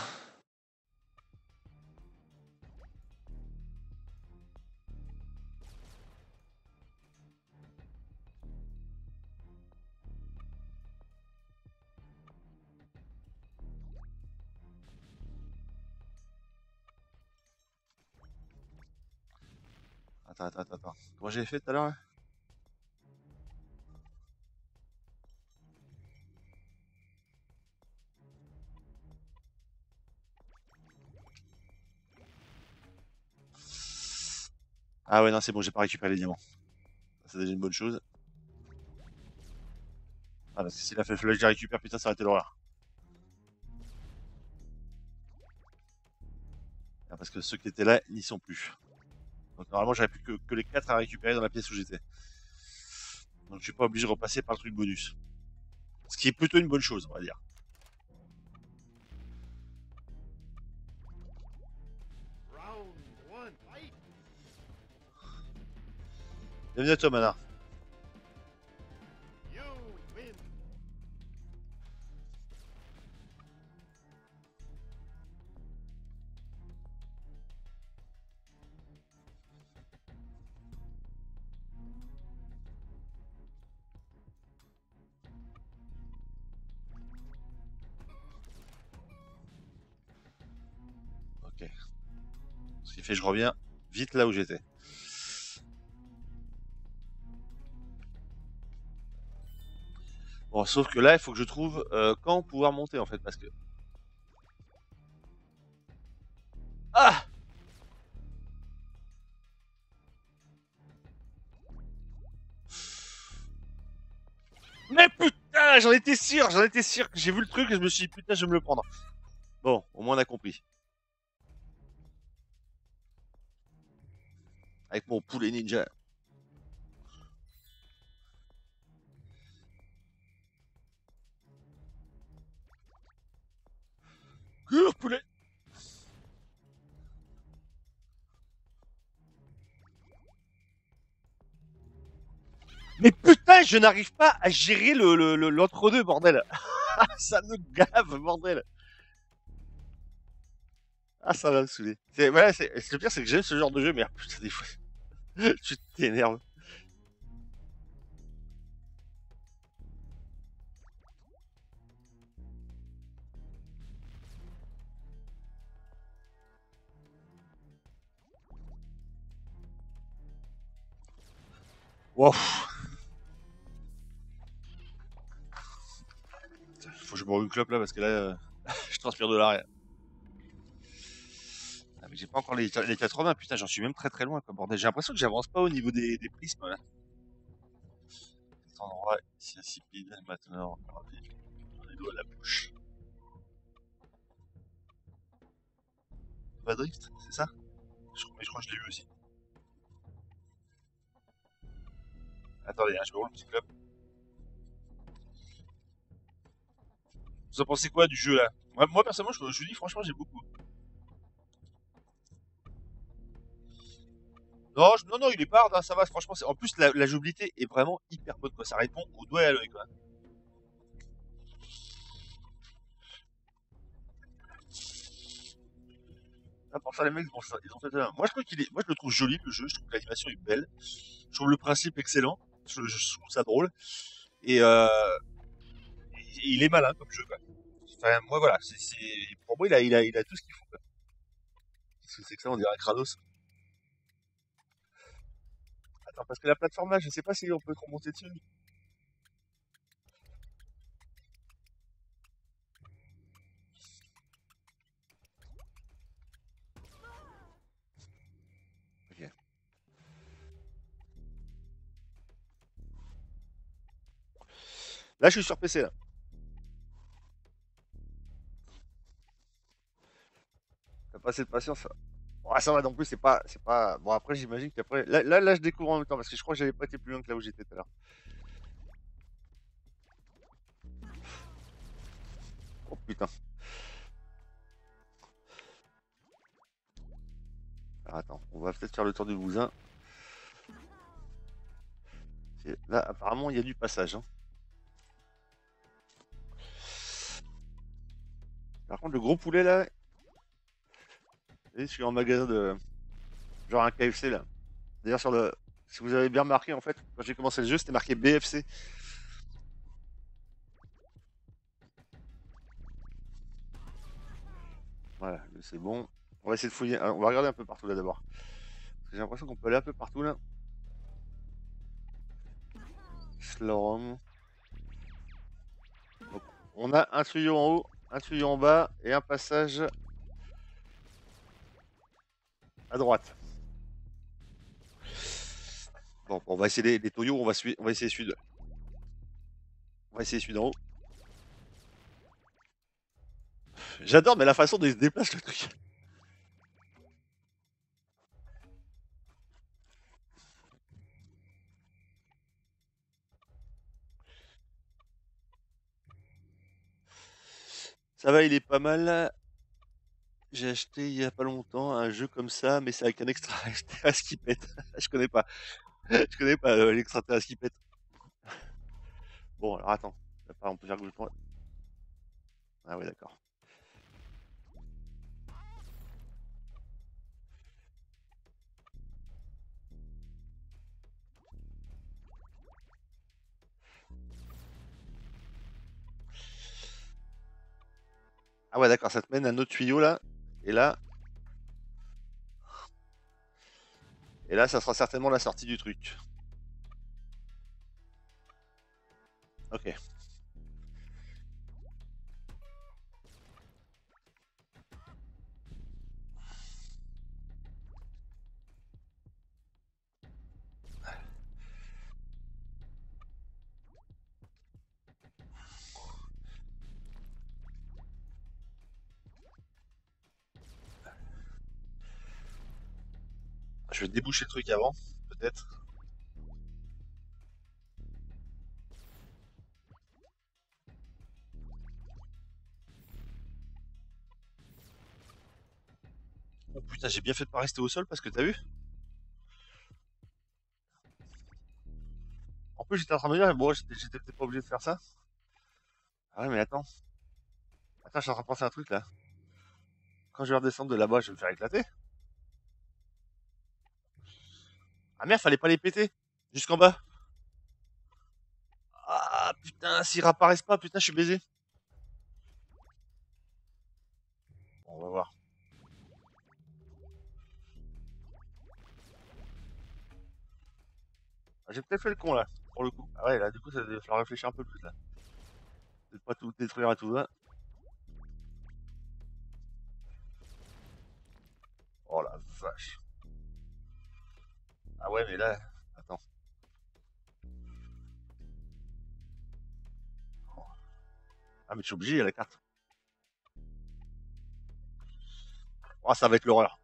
[SPEAKER 1] Attends, attends, attends, attends. Comment j'ai fait tout à l'heure là? Ah ouais, non, c'est bon, j'ai pas récupéré les diamants. C'est déjà une bonne chose. Ah, parce que s'il a fait le flash, je les récupère, putain, ça aurait été l'horreur. Ah, parce que ceux qui étaient là, ils n'y sont plus. Donc normalement, j'avais plus que, que les quatre à récupérer dans la pièce où j'étais. Donc je suis pas obligé de repasser par le truc bonus. Ce qui est plutôt une bonne chose, on va dire. Bienvenue à toi, Mana. Ok. Ce qui fait que je reviens vite là où j'étais. Bon, sauf que là, il faut que je trouve euh, quand pouvoir monter en fait, parce que... Ah! Mais putain, j'en étais sûr, j'en étais sûr que j'ai vu le truc et je me suis dit putain, je vais me le prendre. Bon, au moins on a compris. Avec mon poulet ninja. Cours, poulet! Mais putain, je n'arrive pas à gérer le, le, le- l'entre-deux, bordel. Ça me gave, bordel. Ah, ça va me saouler. C'est, voilà, c'est, c'est- le pire, c'est que j'aime ce genre de jeu, mais ah, putain, des fois, tu t'énerves. Wow. Faut que je boive une clope là, parce que là, euh, je transpire de l'arrière. Ah, mais j'ai pas encore les, les quatre-vingts, putain, j'en suis même très très loin, quoi, bordel. J'ai l'impression que j'avance pas au niveau des, des prismes, là. Cet endroit, ici, insipide, maintenant, j'en ai l'eau à la bouche. Pas drift, c'est ça? je, mais je crois que je l'ai vu aussi. Attendez, hein, je me roule une petite clope. Vous en pensez quoi du jeu, là? Moi, moi personnellement, je, je vous dis, franchement, j'ai beaucoup. Non, je- non, non, il est pas hard, hein, ça va, franchement, c'est, en plus, la, la jouabilité est vraiment hyper bonne, quoi. Ça répond au doigt et à l'œil, quoi. Ah, pour ça, les mecs, ils ont, ça- ils ont fait ça. Moi, je trouve qu'il est, moi, je le trouve joli, le jeu. Je trouve que l'animation est belle. Je trouve le principe excellent. Je, je trouve ça drôle. Et, euh, et il est malin comme jeu, quoi. Enfin, moi, voilà. C'est, c'est- pour moi, il a, il a, il a tout ce qu'il faut, quoi. Qu'est-ce que c'est que ça? On dirait un Kratos. Attends, parce que la plateforme là, je sais pas si on peut remonter dessus. Ok. Là, je suis sur P C, là. T'as pas assez de patience, ça. Ouais, ça va non plus, c'est pas, c'est pas. Bon, après, j'imagine qu'après. Là, là, là, je découvre en même temps, parce que je crois que j'avais pas été plus loin que là où j'étais tout à l'heure. Oh putain. Alors, attends, on va peut-être faire le tour du bousin. C'est- Là, apparemment, il y a du passage, hein. Par contre, le gros poulet, là, vous voyez, je suis en magasin de. Genre un K F C, là. D'ailleurs, sur le. Si vous avez bien remarqué, en fait, quand j'ai commencé le jeu, c'était marqué B F C. Voilà, c'est bon. On va essayer de fouiller. Alors, on va regarder un peu partout là d'abord. Parce que j'ai l'impression qu'on peut aller un peu partout là. Slorum. Donc, on a un tuyau en haut, un tuyau en bas et un passage à droite. Bon, on va essayer les, les tuyaux, on va, sui- on va essayer celui de, on va essayer celui d'en haut. J'adore, mais la façon dont il se déplace le truc. Ça va, il est pas mal. J'ai acheté il y a pas longtemps un jeu comme ça, mais c'est avec un extra extraterrestre qui pète. Je connais pas. Je connais pas euh, l'extraterrestre qui pète. Bon, alors attends. On peut faire que je prends- Ah ouais, d'accord. Ah ouais, d'accord, ça te mène à un autre tuyau là. Et là, et là, ça sera certainement la sortie du truc. Ok. Je vais déboucher le truc avant, peut-être. Oh putain, j'ai bien fait de pas rester au sol parce que t'as vu? En plus, j'étais en train de me dire, bon, j'étais j'étais peut-être pas obligé de faire ça. Ah ouais, mais attends. Attends, je suis en train de penser à un truc là. Quand je vais redescendre de là-bas, je vais me faire éclater. Ah merde, fallait pas les péter. Jusqu'en bas. Ah putain, s'ils réapparaissent pas, putain, je suis baisé. Bon, on va voir. Ah, j'ai peut-être fait le con là, pour le coup. Ah ouais, là, du coup, ça va falloir réfléchir un peu plus là. Peut-être pas tout détruire à tout va. Oh la vache. Ah ouais, mais là. Attends. Ah, mais je suis obligé, il y a la carte. Oh, ça va être l'horreur.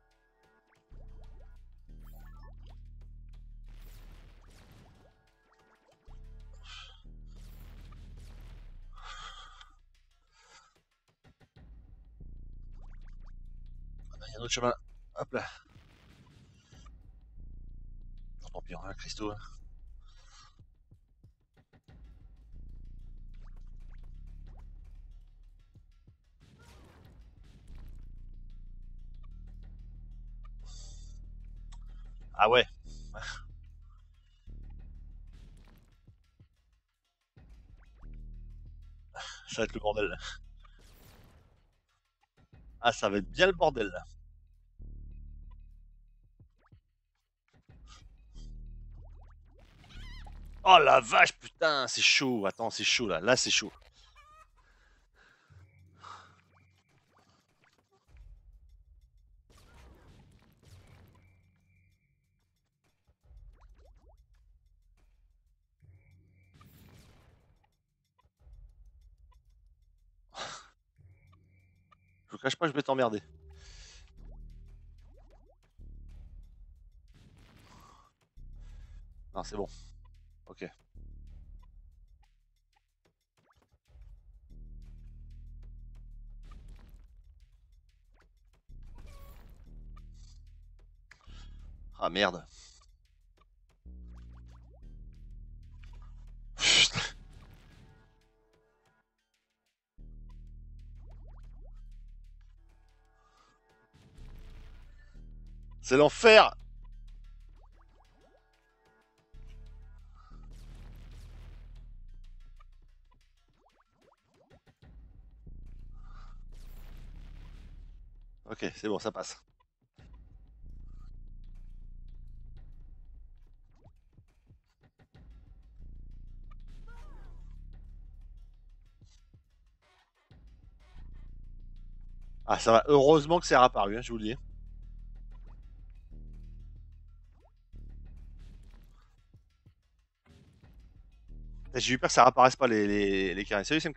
[SPEAKER 1] Il y a un autre chemin. Hop là. Non, tant pis, hein, Christo. Hein. Ah ouais, ça va être le bordel. Ah, ça va être bien le bordel là. Oh la vache, putain, c'est chaud. Attends, c'est chaud là. Là, c'est chaud. Je vous cache pas, je vais t'emmerder. Non, c'est bon. Ok. Ah merde. C'est l'enfer. Ok, c'est bon, ça passe. Ah, ça va. Heureusement que c'est réapparu, hein, je vous le dis. J'ai eu peur que ça réapparaisse pas les, les, les carrés. Salut, S M K.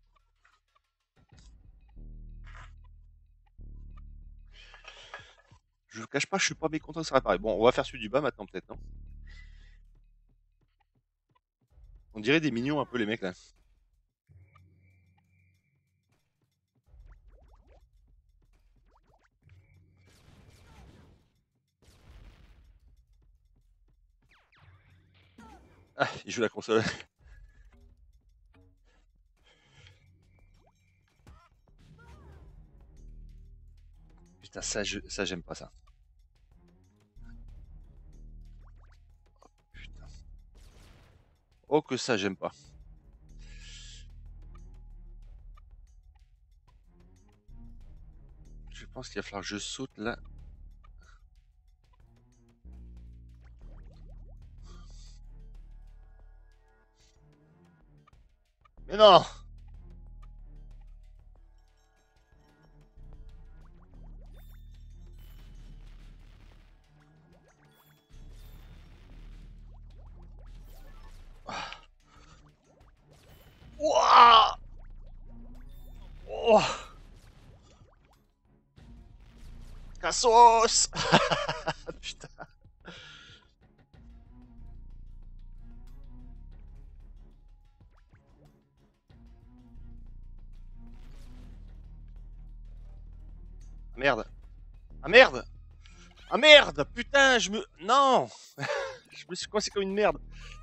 [SPEAKER 1] Je vous cache pas, je suis pas mécontent que ça réapparaisse. Bon, on va faire celui du bas maintenant, peut-être, non? On dirait des mignons un peu, les mecs là. Ah, ils jouent la console. Putain, ça, je- ça j'aime pas ça. Putain. Oh, que ça, j'aime pas. Je pense qu'il va falloir que je saute là. Mais non! Ouah! Oh! Cassos! Putain, merde. Ah merde! Ah merde! Putain, je me. Non! Je me suis coincé comme une merde.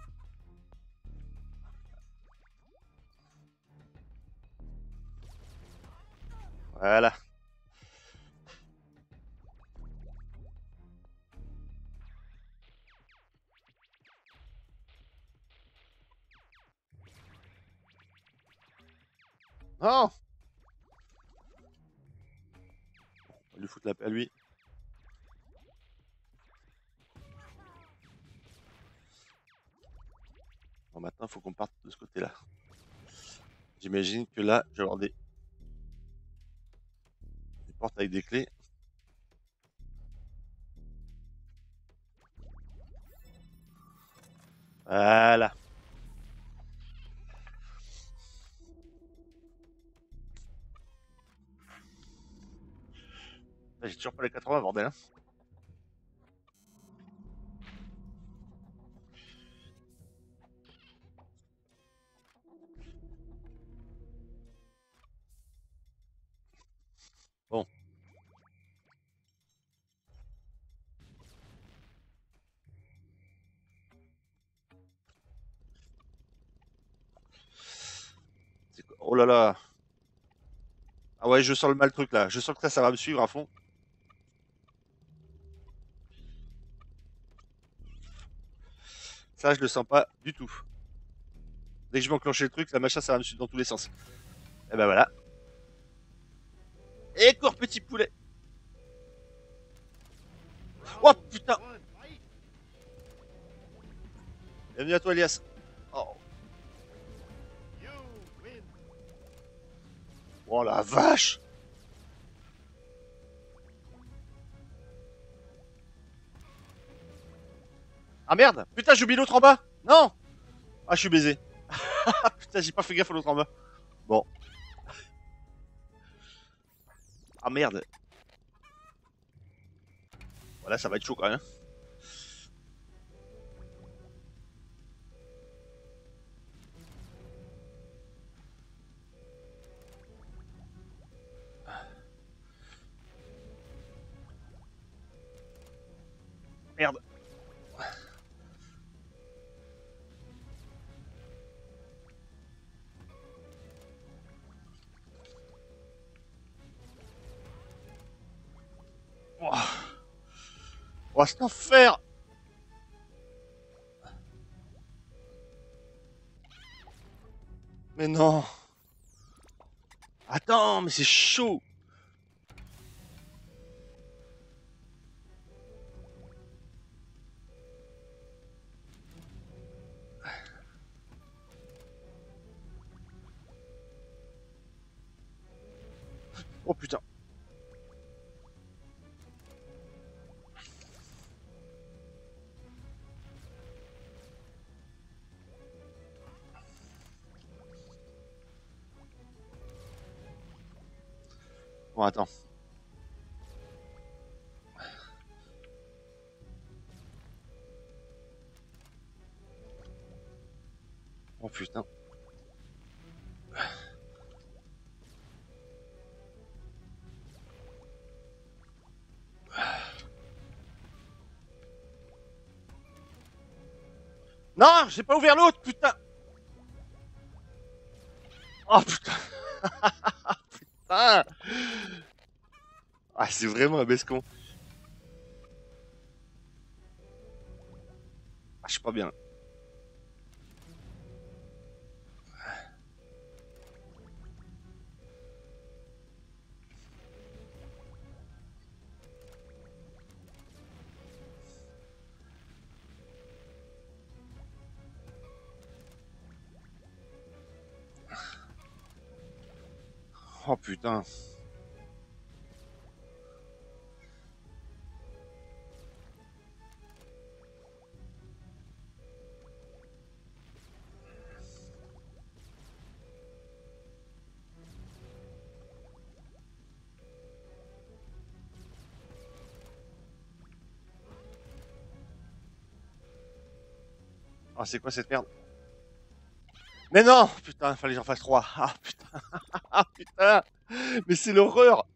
[SPEAKER 1] Voilà. Non! On va lui foutre la paix à lui. Bon, maintenant, il faut qu'on parte de ce côté-là. J'imagine que là, je vais avoir des, des portes avec des clés. Voilà. Là, j'ai toujours pas les quatre-vingts, bordel. Hein. Bon. C'est quoi? Oh là là. Ah ouais, je sens le mal truc là. Je sens que ça, ça va me suivre à fond. Ça, je le sens pas du tout. Dès que je vais enclencher le truc, la machin, ça va me suivre dans tous les sens. Et ben voilà. Et cours, petit poulet. Oh putain. Bienvenue à toi, Elias. Oh, oh la vache. Ah merde. Putain, j'ai oublié l'autre en bas. Non. Ah, je suis baisé. Ah putain, j'ai pas fait gaffe à l'autre en bas. Bon. Ah merde. Voilà, ça va être chaud quand même. Merde. Oh, oh c'est enfer. Mais non. Attends, mais c'est chaud. Oh putain. Bon, attends. Oh putain. Non, j'ai pas ouvert l'autre, putain. Oh putain. Ah, ah c'est vraiment un bescon. Ah, je suis pas bien. Oh putain. Ah, c'est quoi cette merde? Mais non! Putain, fallait que j'en fasse trois. Ah putain. Ah putain. Mais c'est l'horreur.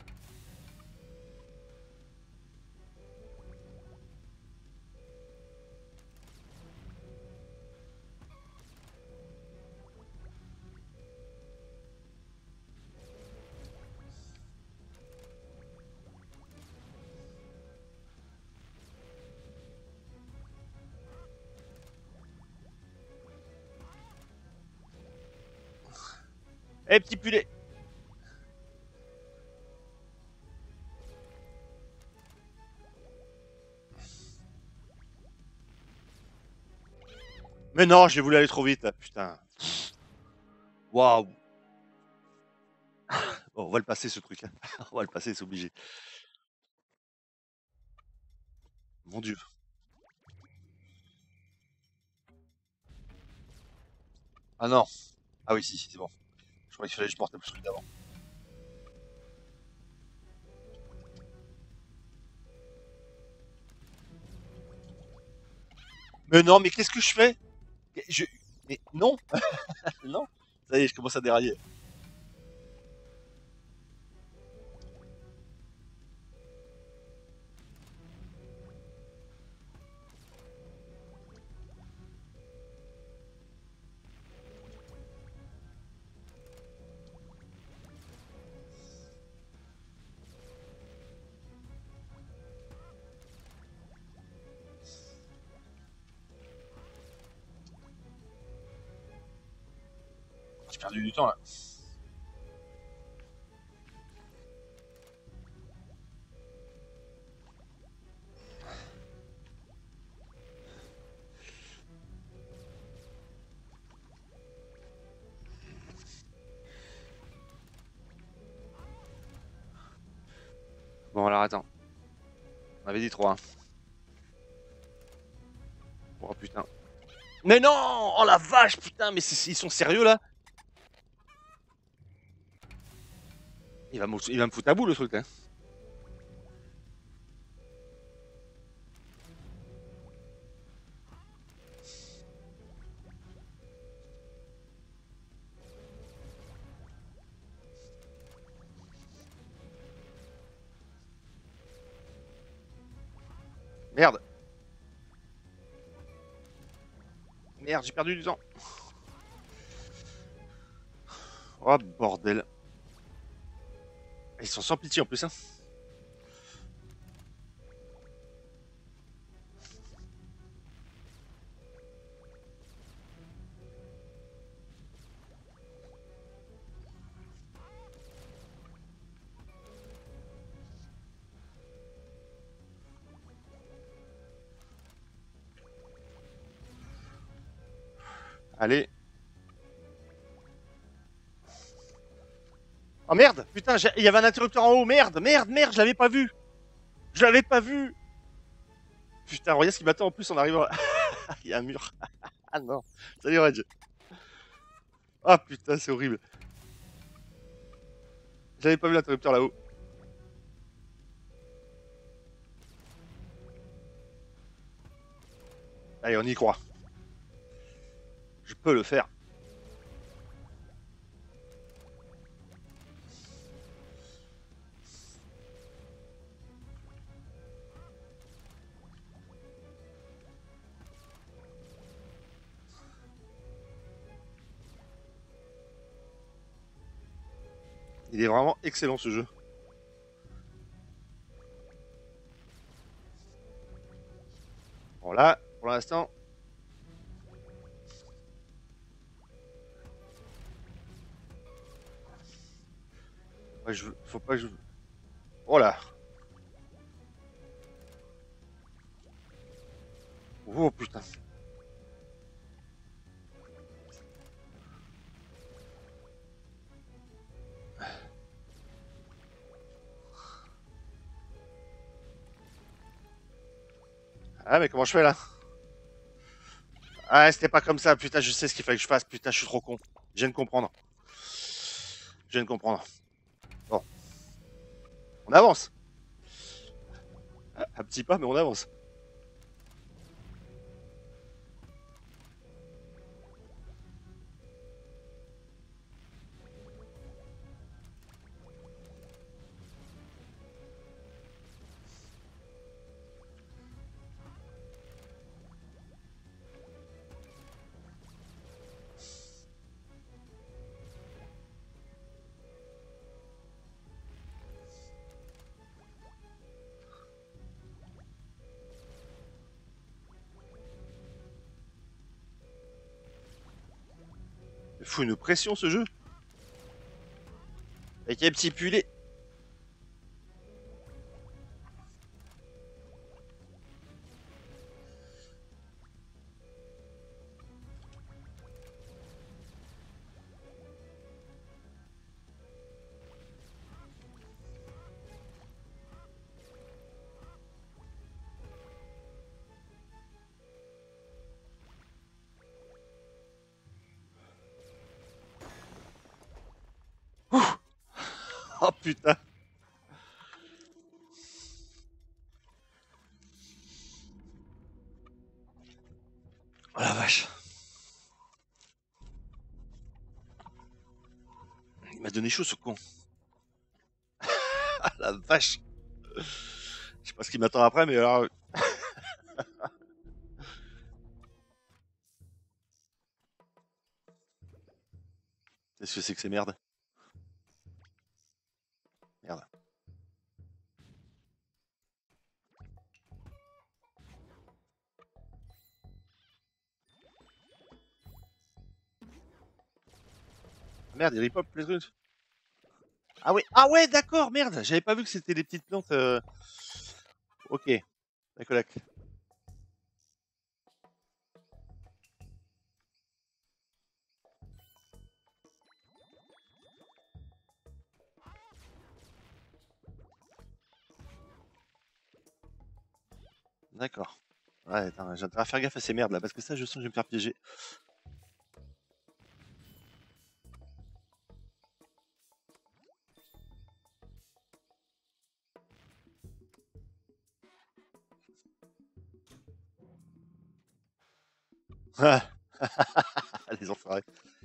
[SPEAKER 1] Eh, petit pulet. Mais non, j'ai voulu aller trop vite, là, putain. Waouh. Bon, on va le passer, ce truc, hein. On va le passer, c'est obligé. Mon dieu. Ah non. Ah oui, si, si, c'est bon. Je croyais qu'il fallait que je porte le truc d'avant. Mais non, mais qu'est-ce que je fais? Je... Mais non. Non. Ça y est, je commence à dérailler. J'ai perdu du temps là. Bon alors attends. On avait dit trois. Hein. Oh putain. Mais non! Oh la vache, putain, mais ils sont sérieux là? Il va, il va me foutre à bout le truc là. Merde. Merde, j'ai perdu du temps. Oh bordel. Ils sont sans pitié en plus hein. Allez. Oh merde. Putain, il y avait un interrupteur en haut. Merde, merde, merde, je l'avais pas vu. Je l'avais pas vu. Putain, regarde ce qui m'attend en plus en arrivant. Il y a un mur. Ah non. Salut Reg. Ah putain, c'est horrible. J'avais pas vu l'interrupteur là-haut. Allez, on y croit. Je peux le faire. Il est vraiment excellent ce jeu. Bon là, pour l'instant. Ouais, je... Faut pas que je... Oh là. Oh putain. Ah mais comment je fais là? Ah c'était pas comme ça, putain je sais ce qu'il fallait que je fasse, putain je suis trop con. Je viens de comprendre. Je viens de comprendre. Bon. On avance. Un petit pas mais on avance. Il fout une pression ce jeu. Avec un petit pulet. Ouh. Oh putain. Oh la vache. Il m'a donné chaud ce con. Ah la vache. Je sais pas ce qui m'attend après mais alors... Qu'est-ce que c'est que ces merdes? Merde. merde, il repop les trucs. Ah ouais, ah ouais, d'accord, merde, j'avais pas vu que c'était des petites plantes. Euh... Ok, d'accord. D'accord. Ouais, attends, j'ai intérêt à faire gaffe à ces merdes là, parce que ça, je sens que je vais me faire piéger. Les enfoirés.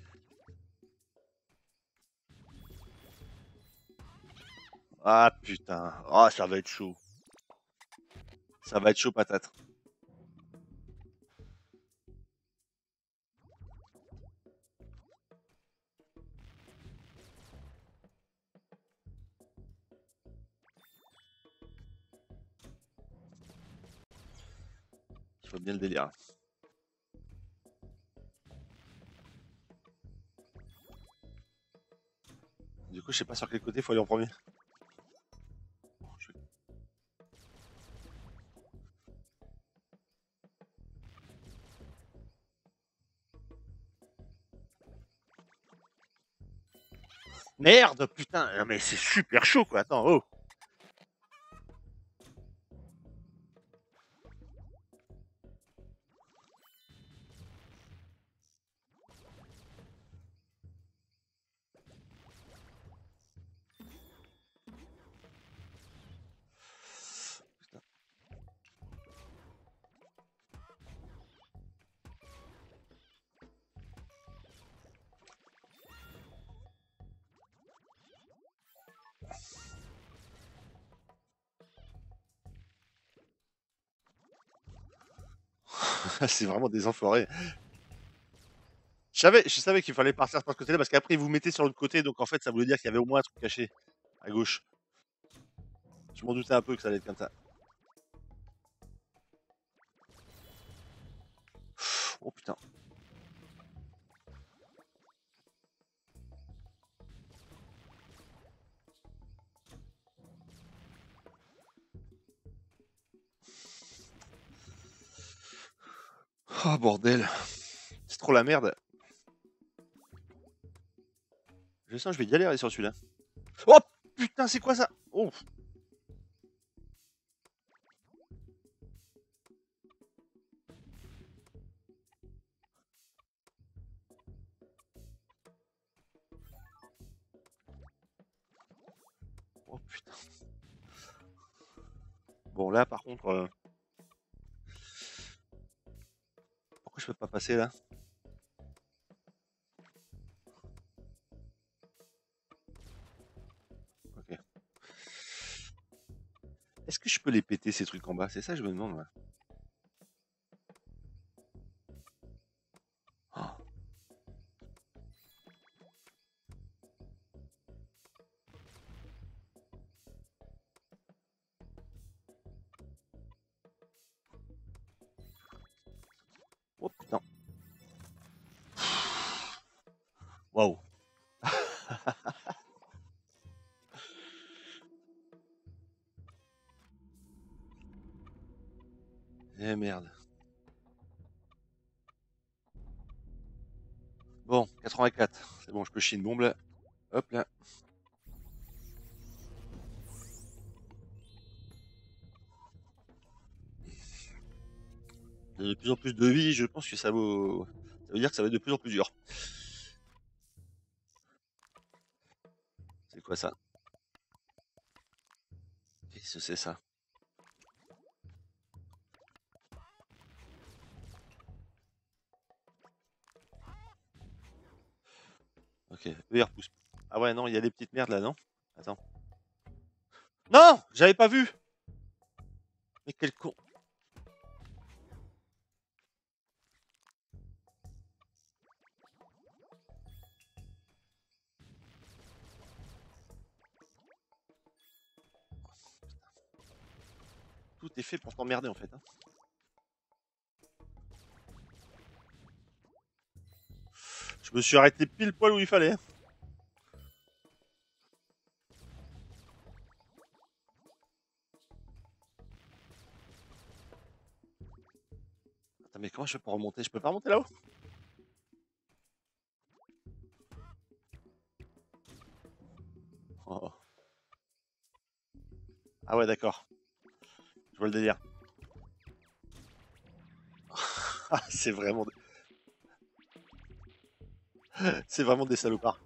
[SPEAKER 1] Ah putain. Ah, ça va être chaud. Ça va être chaud patate. Je vois bien le délire. Du coup, je sais pas sur quel côté faut aller en premier. Je- Merde, putain. Non, mais c'est super chaud quoi. Attends, oh. Putain. C'est vraiment des enfoirés. Je savais, je savais qu'il fallait partir par ce côté-là parce qu'après vous mettez sur l'autre côté, donc en fait ça voulait dire qu'il y avait au moins un truc caché à gauche. Je m'en doutais un peu que ça allait être comme ça. Oh putain. Oh bordel. C'est trop la merde. Je sens que je vais galérer sur celui-là. Oh putain, c'est quoi ça? Oh. Oh putain. Bon là par contre, euh, pourquoi je peux pas passer là? Ok. Est-ce que je peux les péter ces trucs en bas? C'est ça que je me demande. Ouais. Oh. Oh putain. Waouh. Eh merde. Bon, quatre-vingt-quatre. C'est bon, je peux chier une bombe là. Hop là. J'ai de plus en plus de vie, je pense que ça vaut. Ça veut dire que ça va être de plus en plus dur. C'est quoi ça? Qu'est-ce que c'est ça? Ok, E R pousse. Ah ouais, non, il y a des petites merdes là, non? Attends. Non! J'avais pas vu! Mais quel con! Tout est fait pour t'emmerder en fait. Hein. Je me suis arrêté pile poil où il fallait. Comment je fais pour remonter? Je peux pas remonter là-haut? Oh. Ah ouais, d'accord. Je vois le délire. Ah, c'est vraiment... C'est vraiment des salopards.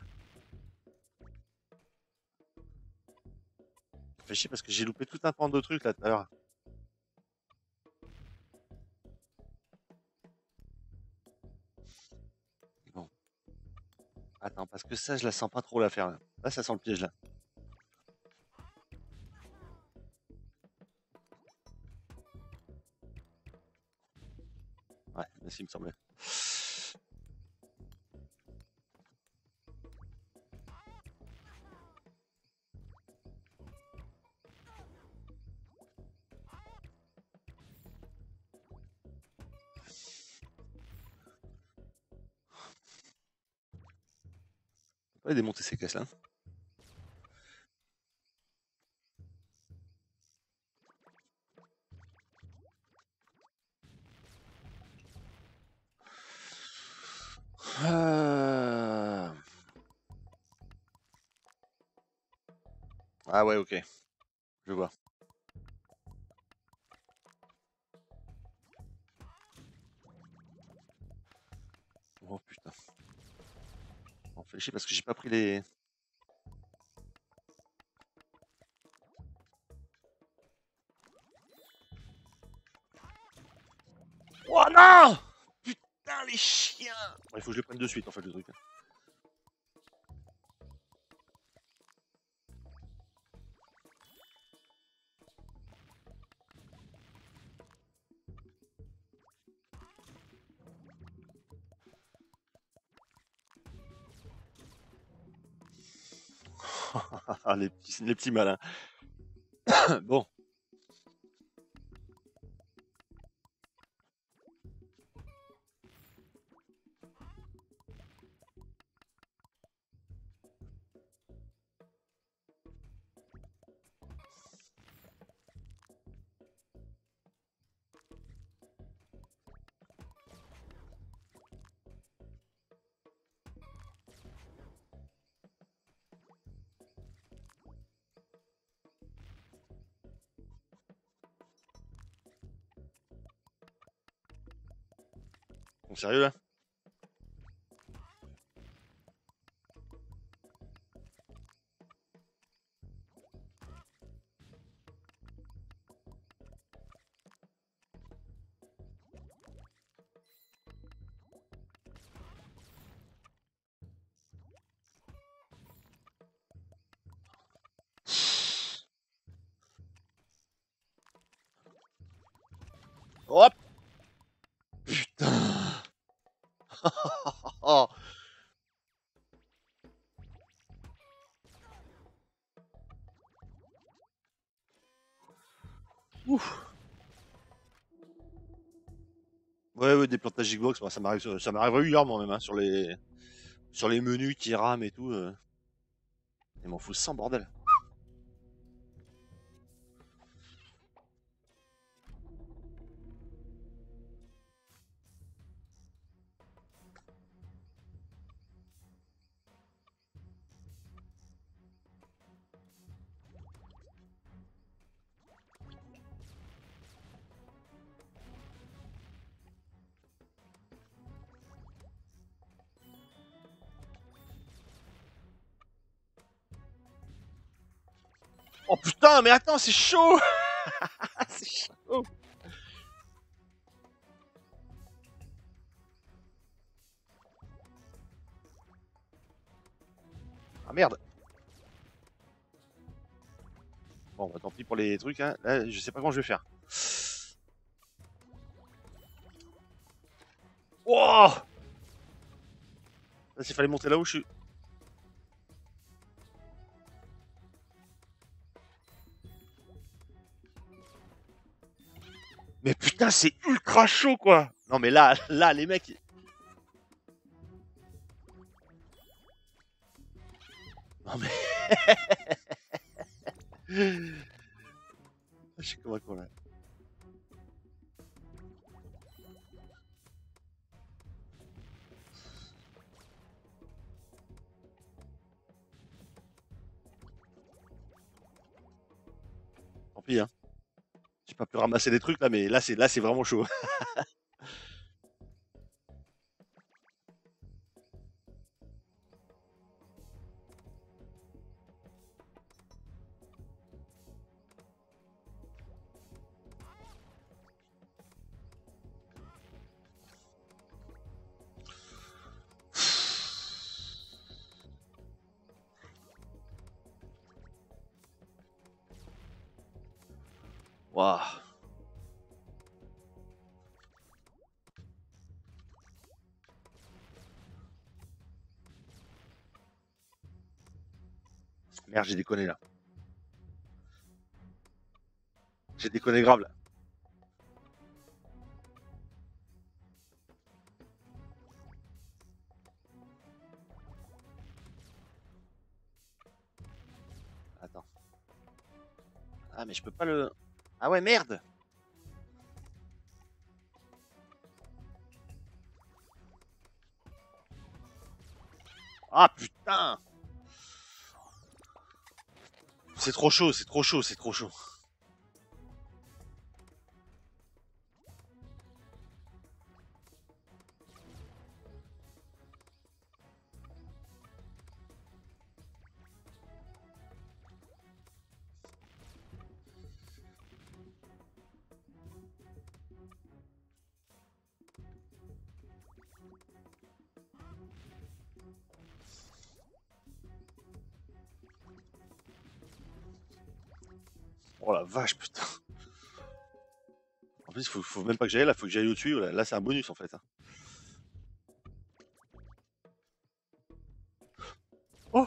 [SPEAKER 1] Ça fait chier parce que j'ai loupé tout un pan de trucs là tout à l'heure. Bon. Attends, parce que ça, je la sens pas trop la faire là. Là, ça sent le piège là. Ouais, merci, il me semblait. On va démonter ces caisses là. Euh... Ah ouais, ok. Je vois. Oh putain. On fait chier parce que j'ai pas pris les... Oh non! Putain, les chiens! Il faut que je les prenne de suite en fait le truc. les, petits, les petits malins. Bon. Bon, sérieux là? Hop! Putain! Oh. Ouf! Ouais, ouais, des plantages Xbox, moi, ça m'arrive, ça m'arrive régulièrement même, hein, sur les, sur les menus qui rament et tout. Euh... Il m'en fout sans bordel. Oh putain, mais attends, c'est chaud! C'est chaud! Ah merde! Bon, bah tant pis pour les trucs, hein. Là, je sais pas comment je vais faire. Wow! Là, s'il fallait monter là où je suis. Mais putain, c'est ultra chaud, quoi! Non, mais là, là, les mecs. Non, mais. Je suis comme un con, là. pis, hein. J'ai pas pu ramasser des trucs là, mais là c'est là c'est vraiment chaud. Waouh. Merde, j'ai déconné là. J'ai déconné grave là. Attends. Ah mais je peux pas le... Ah ouais, merde. Ah putain. C'est trop chaud, c'est trop chaud, c'est trop chaud. Oh la vache, putain. En plus, faut, faut même pas que j'aille là, faut que j'aille au-dessus. Là, là c'est un bonus en fait, hein. Oh.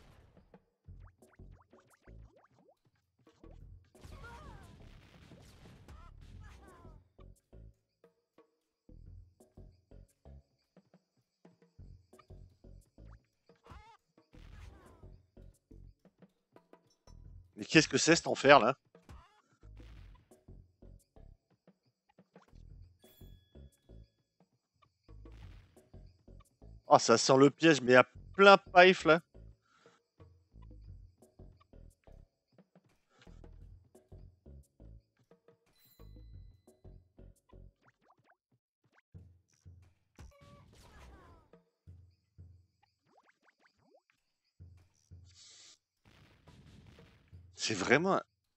[SPEAKER 1] Mais qu'est-ce que c'est cet enfer là? Oh, ça sent le piège, mais à plein pipe là. C'est vraiment...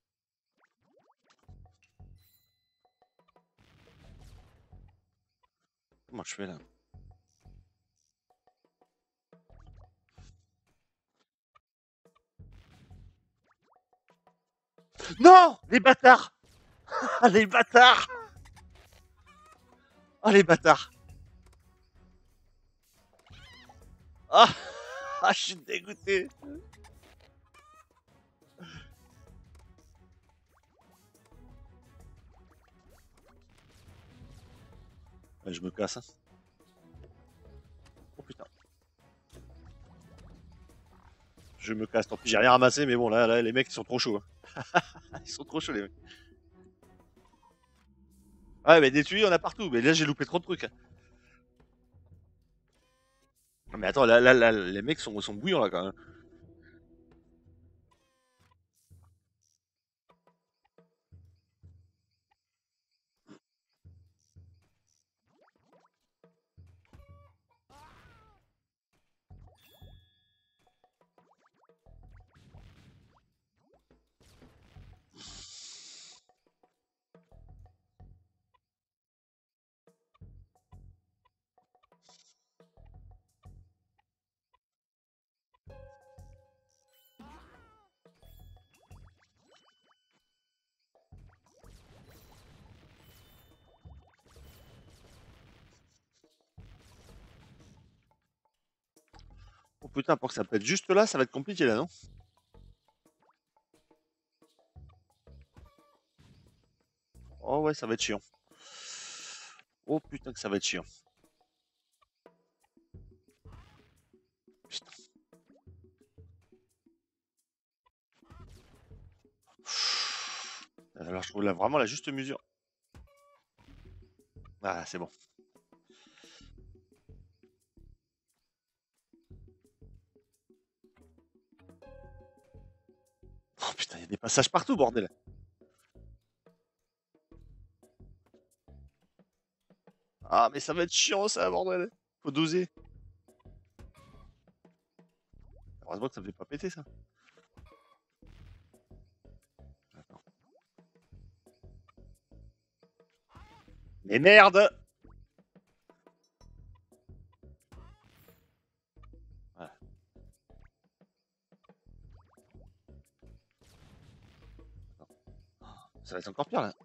[SPEAKER 1] Comment je fais là? Non! Les bâtards! Ah, les bâtards! Ah, les bâtards! Ah, ah, je suis dégoûté! Ouais, je me casse, hein. Oh putain. Je me casse, tant pis, j'ai rien ramassé, mais bon, là, là, les mecs, ils sont trop chauds, hein. Ils sont trop chauds, les mecs. Ouais, mais des tuyaux, on a partout, mais là, j'ai loupé trop de trucs, hein. Mais attends, là, là, là, les mecs sont, sont bouillants, là, quand même. Oh putain, pour que ça pète juste là, ça va être compliqué, là, non? Oh ouais, ça va être chiant. Oh putain que ça va être chiant. Putain. Alors je trouve là vraiment la juste mesure. Ah, c'est bon. Oh putain, il y a des passages partout, bordel. Ah, mais ça va être chiant ça, bordel. Faut doser. Heureusement que ça me fait pas péter ça. Attends. Mais merde! Voilà. Ça va être encore pire là.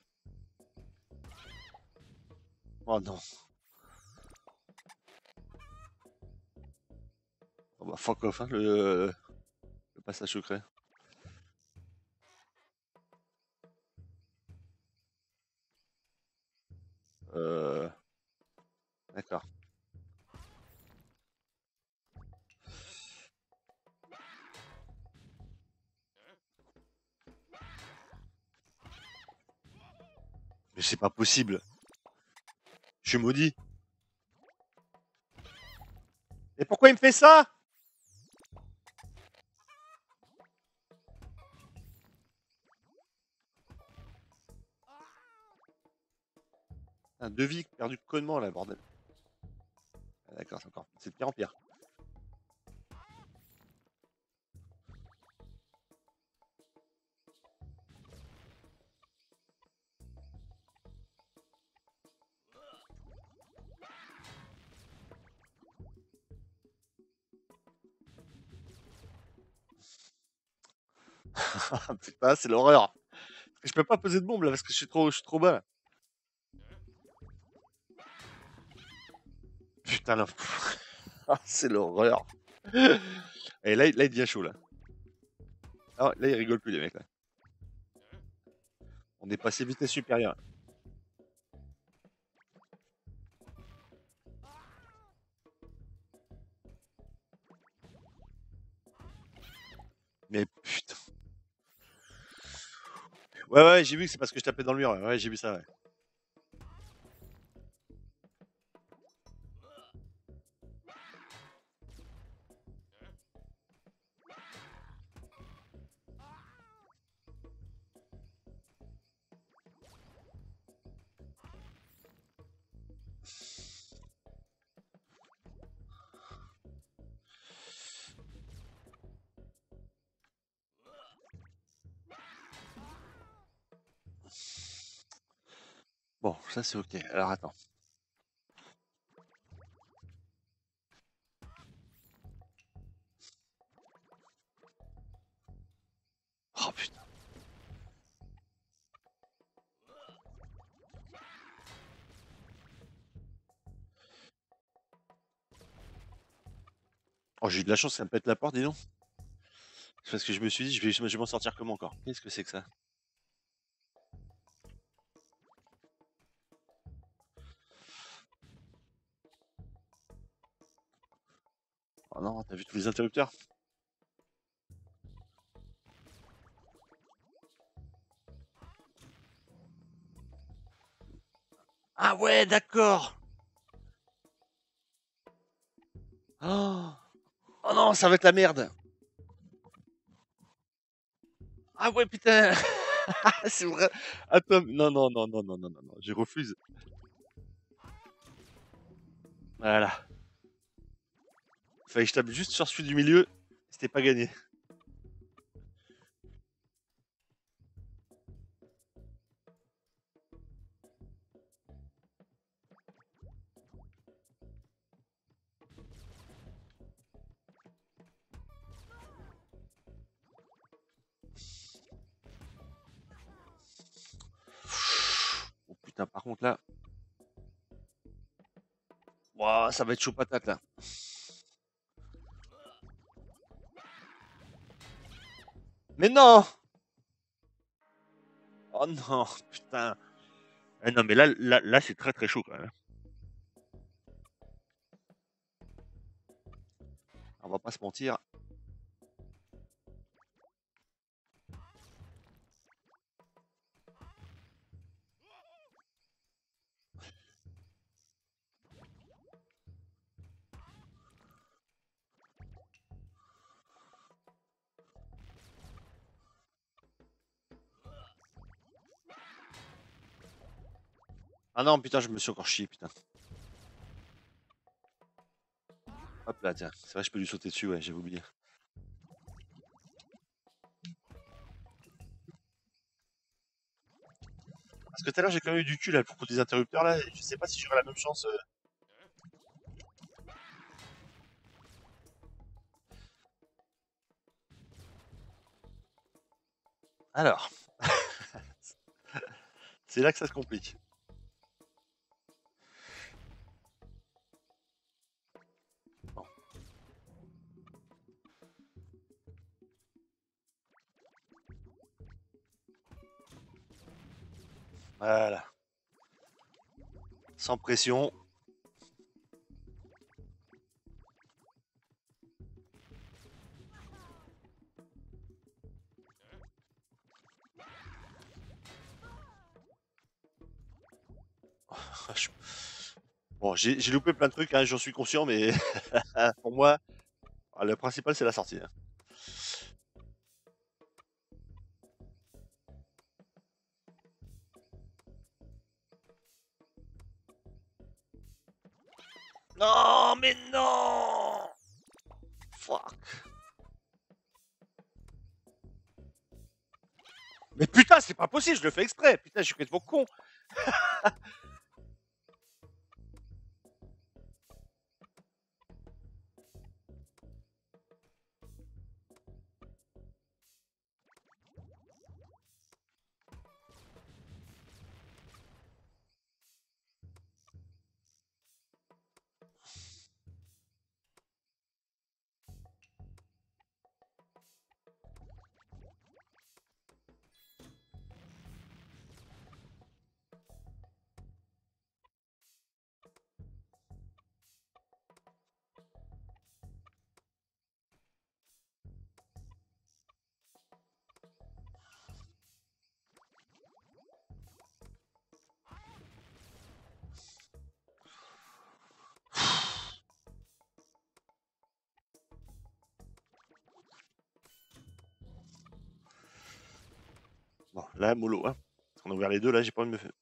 [SPEAKER 1] Oh non. Oh bah fuck off, hein, le, le passage secret. Euh... D'accord. Mais c'est pas possible. Je suis maudit. Et pourquoi il me fait ça? Un devis perdu connement là, bordel. Ah, d'accord, c'est encore. C'est de pire en pire. Putain, c'est l'horreur. Je peux pas poser de bombe là parce que je suis trop, je suis trop bas là. Putain là. Ah, c'est l'horreur. Et là, il- là, il devient chaud là. Ah, là, il rigole plus les mecs là. On est passé vitesse supérieure. Mais putain. Ouais, ouais, j'ai vu que c'est parce que je tapais dans le mur. Ouais, ouais, j'ai vu ça, ouais. Bon, ça c'est ok. Alors attends. Oh putain. Oh, j'ai eu de la chance, ça me pète la porte, dis donc. C'est parce que je me suis dit, je vais, je vais m'en sortir comment encore? Qu'est-ce que c'est que ça? Oh non, t'as vu tous les interrupteurs? Ah ouais, d'accord. Oh, oh non, ça va être la merde. Ah ouais, putain. C'est vrai. Attends, non, non, non, non, non, non, non, non, je refuse. Voilà. Fallait que je tape juste sur celui du milieu. C'était pas gagné. Oh putain, par contre là. Ouah, ça va être chaud patate là. Mais non! Oh non, putain. Eh non, mais là, là, là c'est très très chaud quand même. On va pas se mentir. Ah Ah non, putain, je me suis encore chié, putain. Hop là, tiens. C'est vrai, je peux lui sauter dessus, ouais, j'avais oublié. Parce que tout à l'heure, j'ai quand même eu du cul là pour des interrupteurs là. Et je sais pas si j'aurai la même chance. euh. Alors, c'est là que ça se complique. Bon. Voilà. Sans pression. Je- Bon, j'ai j'ai loupé plein de trucs, hein, j'en suis conscient, mais pour moi, le principal c'est la sortie. hein. Non, mais non! Fuck. Mais putain, c'est pas possible, je le fais exprès. Putain, je suis complètement con. Bon, là, mollo, hein. On a ouvert les deux, là, j'ai pas envie de me faire.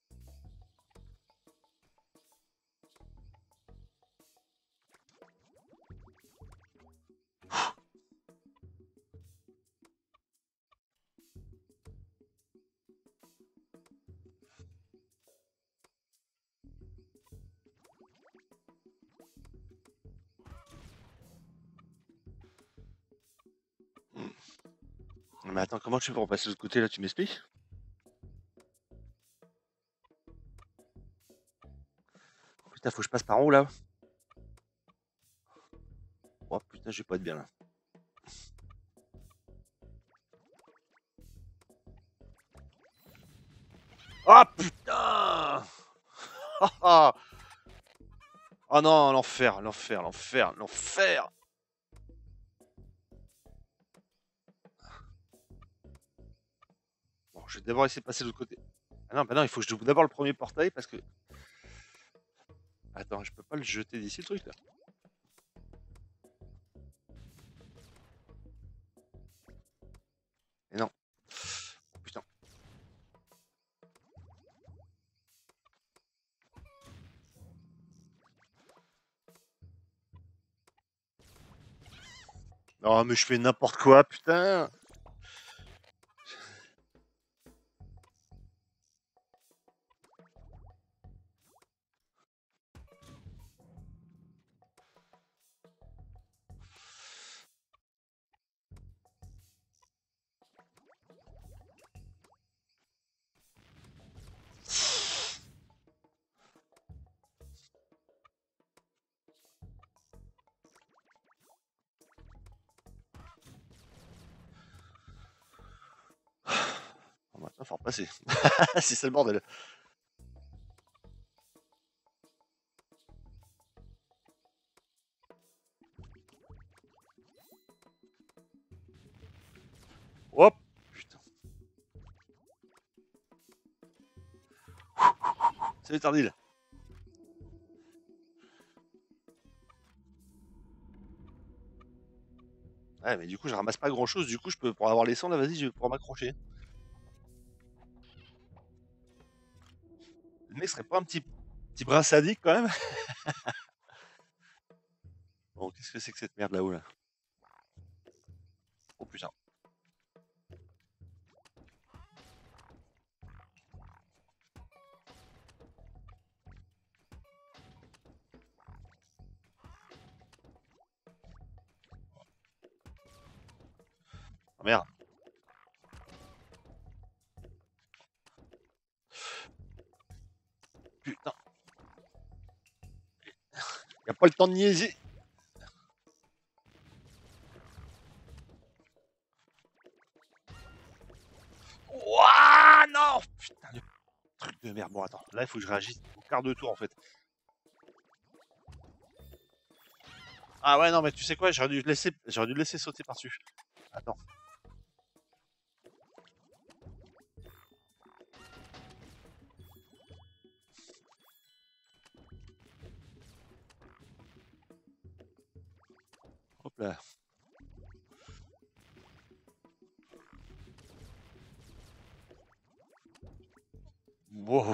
[SPEAKER 1] Mais attends, comment je fais pour passer de l'autre côté, là, tu m'expliques? Putain, faut que je passe par en haut, là. Oh putain, je vais pas être bien, là. Ah putain! Ah oh non, l'enfer, l'enfer, l'enfer, l'enfer! Bon, je vais d'abord essayer de passer de l'autre côté. Ah non, bah non, il faut que je ouvre d'abord le premier portail parce que. Attends, je peux pas le jeter d'ici le truc là. Et non. Oh, putain. Non, mais je fais n'importe quoi, putain! Bon, maintenant, faut repasser. C'est ça le bordel. Hop! Putain. Salut Tardil. Ouais, mais du coup, je ramasse pas grand chose. Du coup, je peux, pour avoir les cent là, vas-y, je vais pouvoir m'accrocher. mec serait pas un petit, petit brin sadique quand même? Bon, qu'est-ce que c'est que cette merde là-haut là? Oh putain. Oh, merde. Putain. Y a pas le temps de niaiser. Ouah, non! Putain, le truc de merde. Bon, attends. Là, il faut que je réagisse au quart de tour en fait. Ah ouais, non, mais tu sais quoi? J'aurais dû le laisser, j'aurais dû le laisser sauter par-dessus. Attends. Hop là. Wow.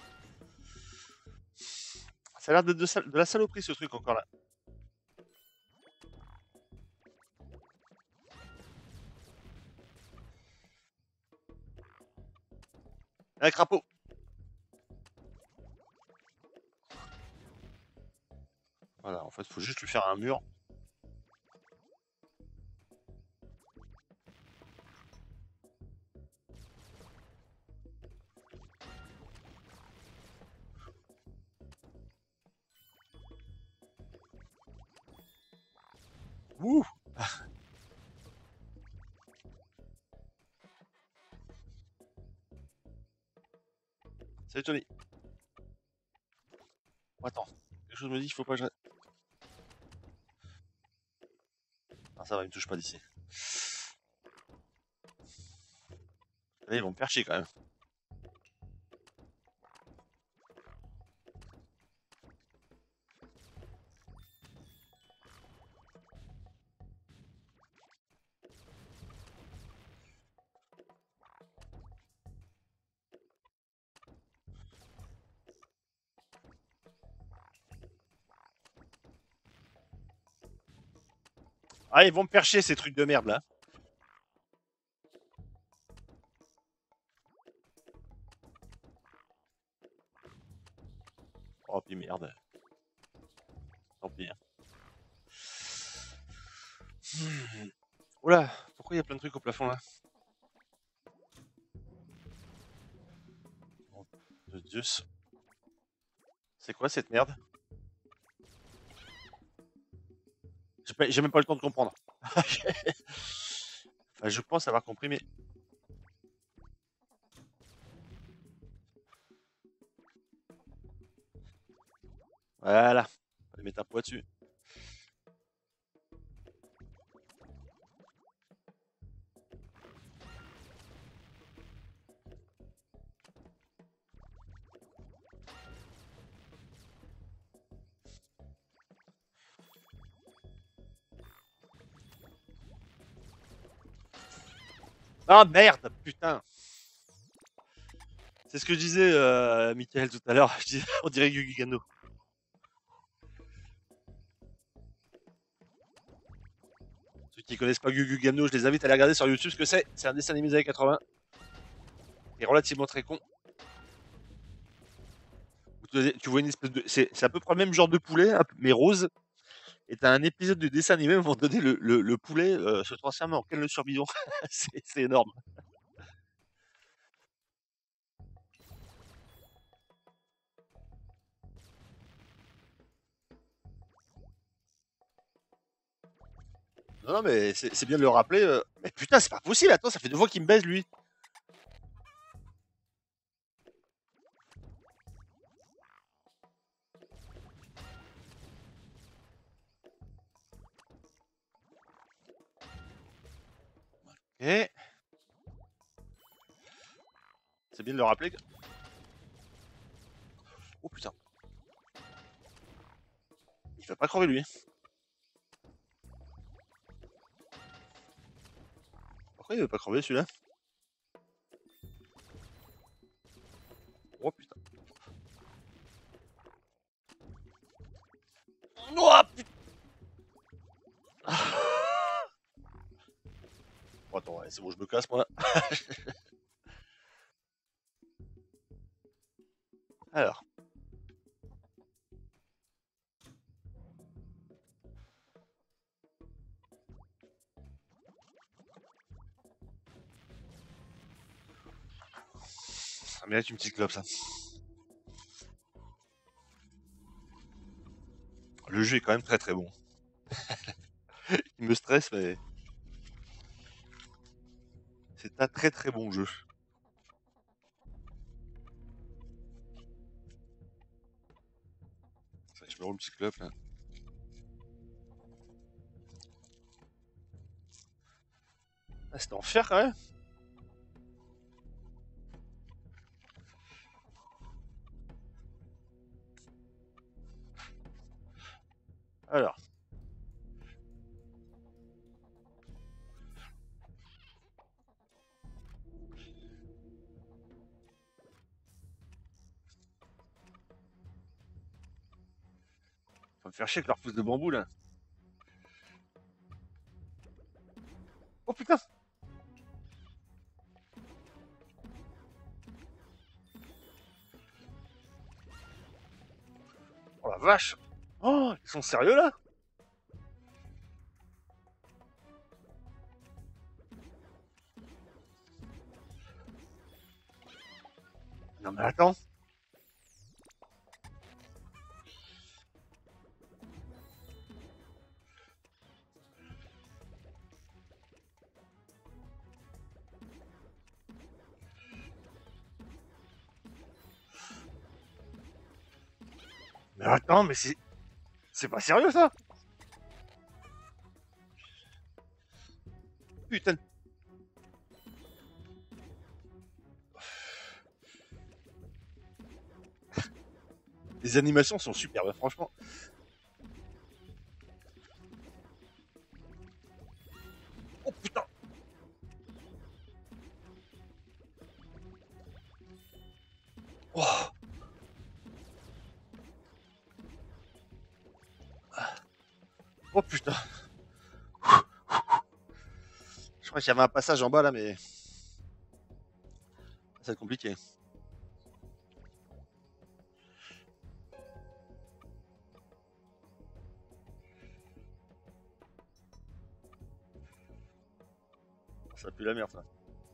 [SPEAKER 1] Ça a l'air de, de, sal- de la saloperie ce truc encore là. Un crapaud. Voilà, en fait, faut juste lui faire un mur. Ouh. Salut Tony. Oh, attends, quelque chose me dit qu'il faut pas que je... Ah, ça va, il me touche pas d'ici. Là, ils vont me faire chier quand même. Ah, ils vont me faire chier ces trucs de merde là. Oh, puis merde. Tant pis. Hein. Hmm. Oula, pourquoi il y a plein de trucs au plafond là? Oh, de Dieu. C'est quoi cette merde? J'ai pas- j'ai même pas le temps de comprendre. Enfin, je pense avoir compris, mais... Voilà. Fallait mettre un poids dessus. Ah merde, putain. C'est ce que je disais, euh, Michael, tout à l'heure. Je disais, on dirait Gugu Gano. Ceux qui connaissent pas Gugu Gano, je les invite à aller regarder sur YouTube ce que c'est. C'est un dessin animé des années quatre-vingts. Et relativement très con. Tu vois une espèce de. C'est c'est à peu près le même genre de poulet, mais rose. Et t'as un épisode de dessin animé, à un moment donné, le, le, le poulet euh, se transforme en quel le survivant. c'est c'est énorme. Non, non, mais c'est c'est bien de le rappeler. euh. Mais putain, c'est pas possible, attends, ça fait deux fois qu'il me baise, lui. Et c'est bien de le rappeler. que- Oh putain, il va pas crever, lui. Pourquoi il veut pas crever, celui-là? Oh putain. attends, ouais, c'est bon, je me casse, moi. Alors. Ça mérite une petite clope, ça. Le jeu est quand même très très bon. Il me stresse, mais c'est un très très bon jeu. Je me roule une petite clope, là. Ah, c'était enfer, quand même. Alors. Ça va me faire chier avec leur pouce de bambou, là. Oh putain. Oh la vache. Oh, ils sont sérieux, là? Non mais attends. Mais attends, mais c'est... C'est pas sérieux, ça? Putain. Les animations sont superbes, franchement. Oh putain. Oh. Oh putain. Je crois qu'il y avait un passage en bas là, mais ça va être compliqué. Ça pue la merde, ça.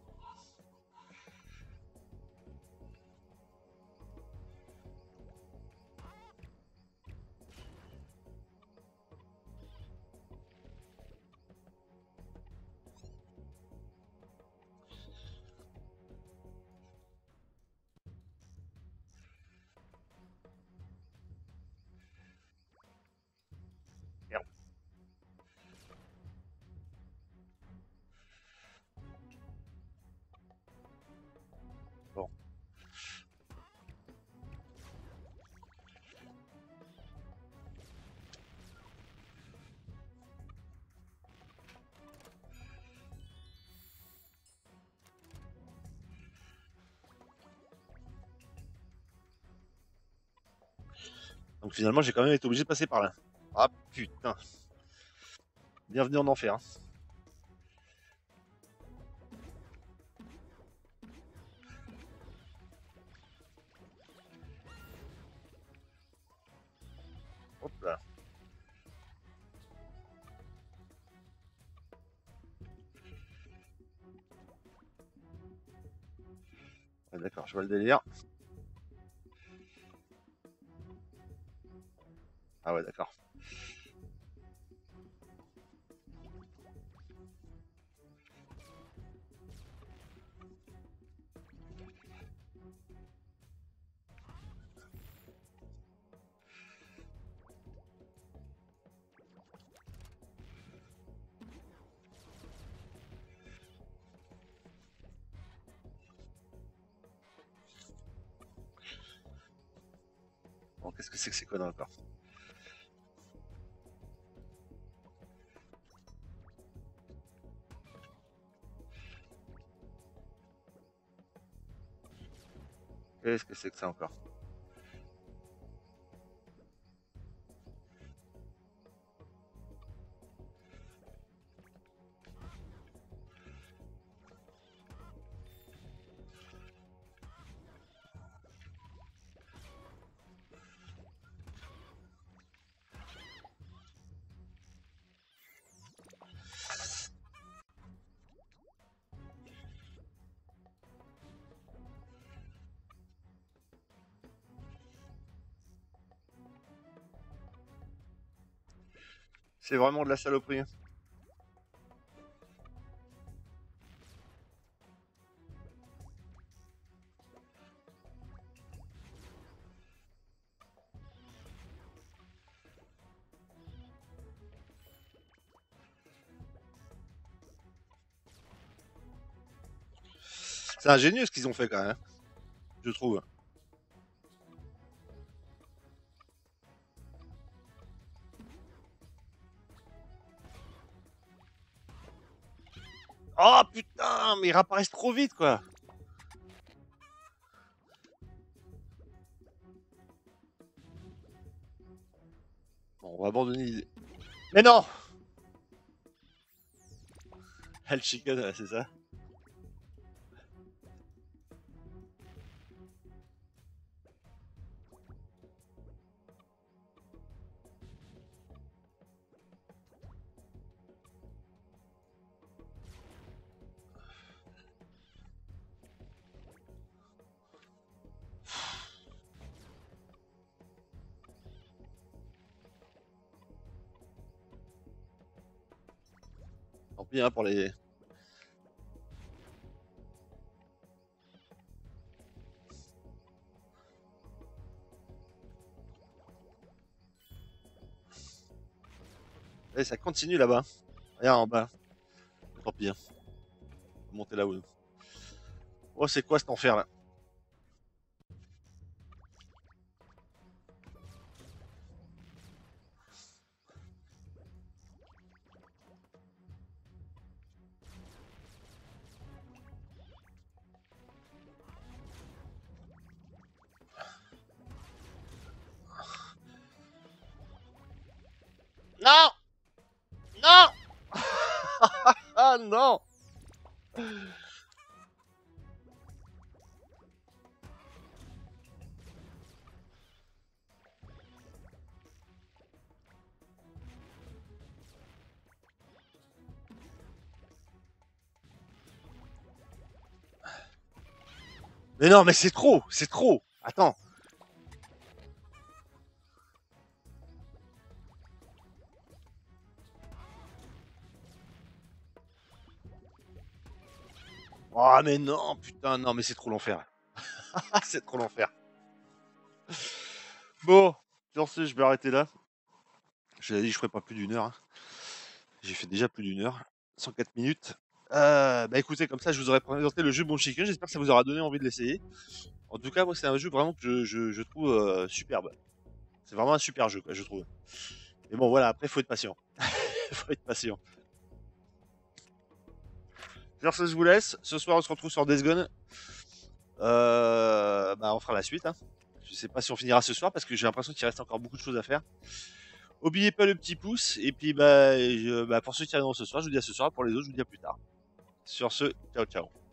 [SPEAKER 1] Merde. Bon. Donc finalement, j'ai quand même été obligé de passer par là. Ah putain. Bienvenue en enfer. Hein. Hop là. Ouais, d'accord, je vois le délire. Ah ouais, d'accord. Bon, qu'est-ce que c'est que ces conneries encore? Qu'est-ce que c'est que ça encore? C'est vraiment de la saloperie. C'est ingénieux ce qu'ils ont fait quand même, hein, je trouve. Oh putain, mais ils réapparaissent trop vite quoi. Bon, on va abandonner l'idée. Mais non. Hell chicken, c'est ça. Tant pis hein, pour les... Et ça continue là-bas. Regarde en bas. Tant pis. Hein. Monter là-haut. Oh, c'est quoi cet enfer là? Non. Non. Ah non. Mais non, mais c'est trop, c'est trop. Attends. Oh mais non, putain, non, mais c'est trop l'enfer. C'est trop l'enfer. Bon, sur ce, je vais arrêter là. Je l'ai dit, je ferai pas plus d'une heure. Hein. J'ai fait déjà plus d'une heure, cent quatre minutes. Euh, bah écoutez, comme ça, je vous aurais présenté le jeu Bon Chicken. J'espère que ça vous aura donné envie de l'essayer. En tout cas, moi, c'est un jeu vraiment que je, je, je trouve euh, superbe. C'est vraiment un super jeu, quoi, je trouve. Mais bon, voilà, après, faut être patient. Faut être patient. Sur ce, je vous laisse. Ce soir, on se retrouve sur Days Gone. Euh, bah, on fera la suite. Hein. Je sais pas si on finira ce soir parce que j'ai l'impression qu'il reste encore beaucoup de choses à faire. Oubliez pas le petit pouce. Et puis, bah, je, bah, pour ceux qui arriveront ce soir, je vous dis à ce soir. Pour les autres, je vous dis à plus tard. Sur ce, ciao, ciao.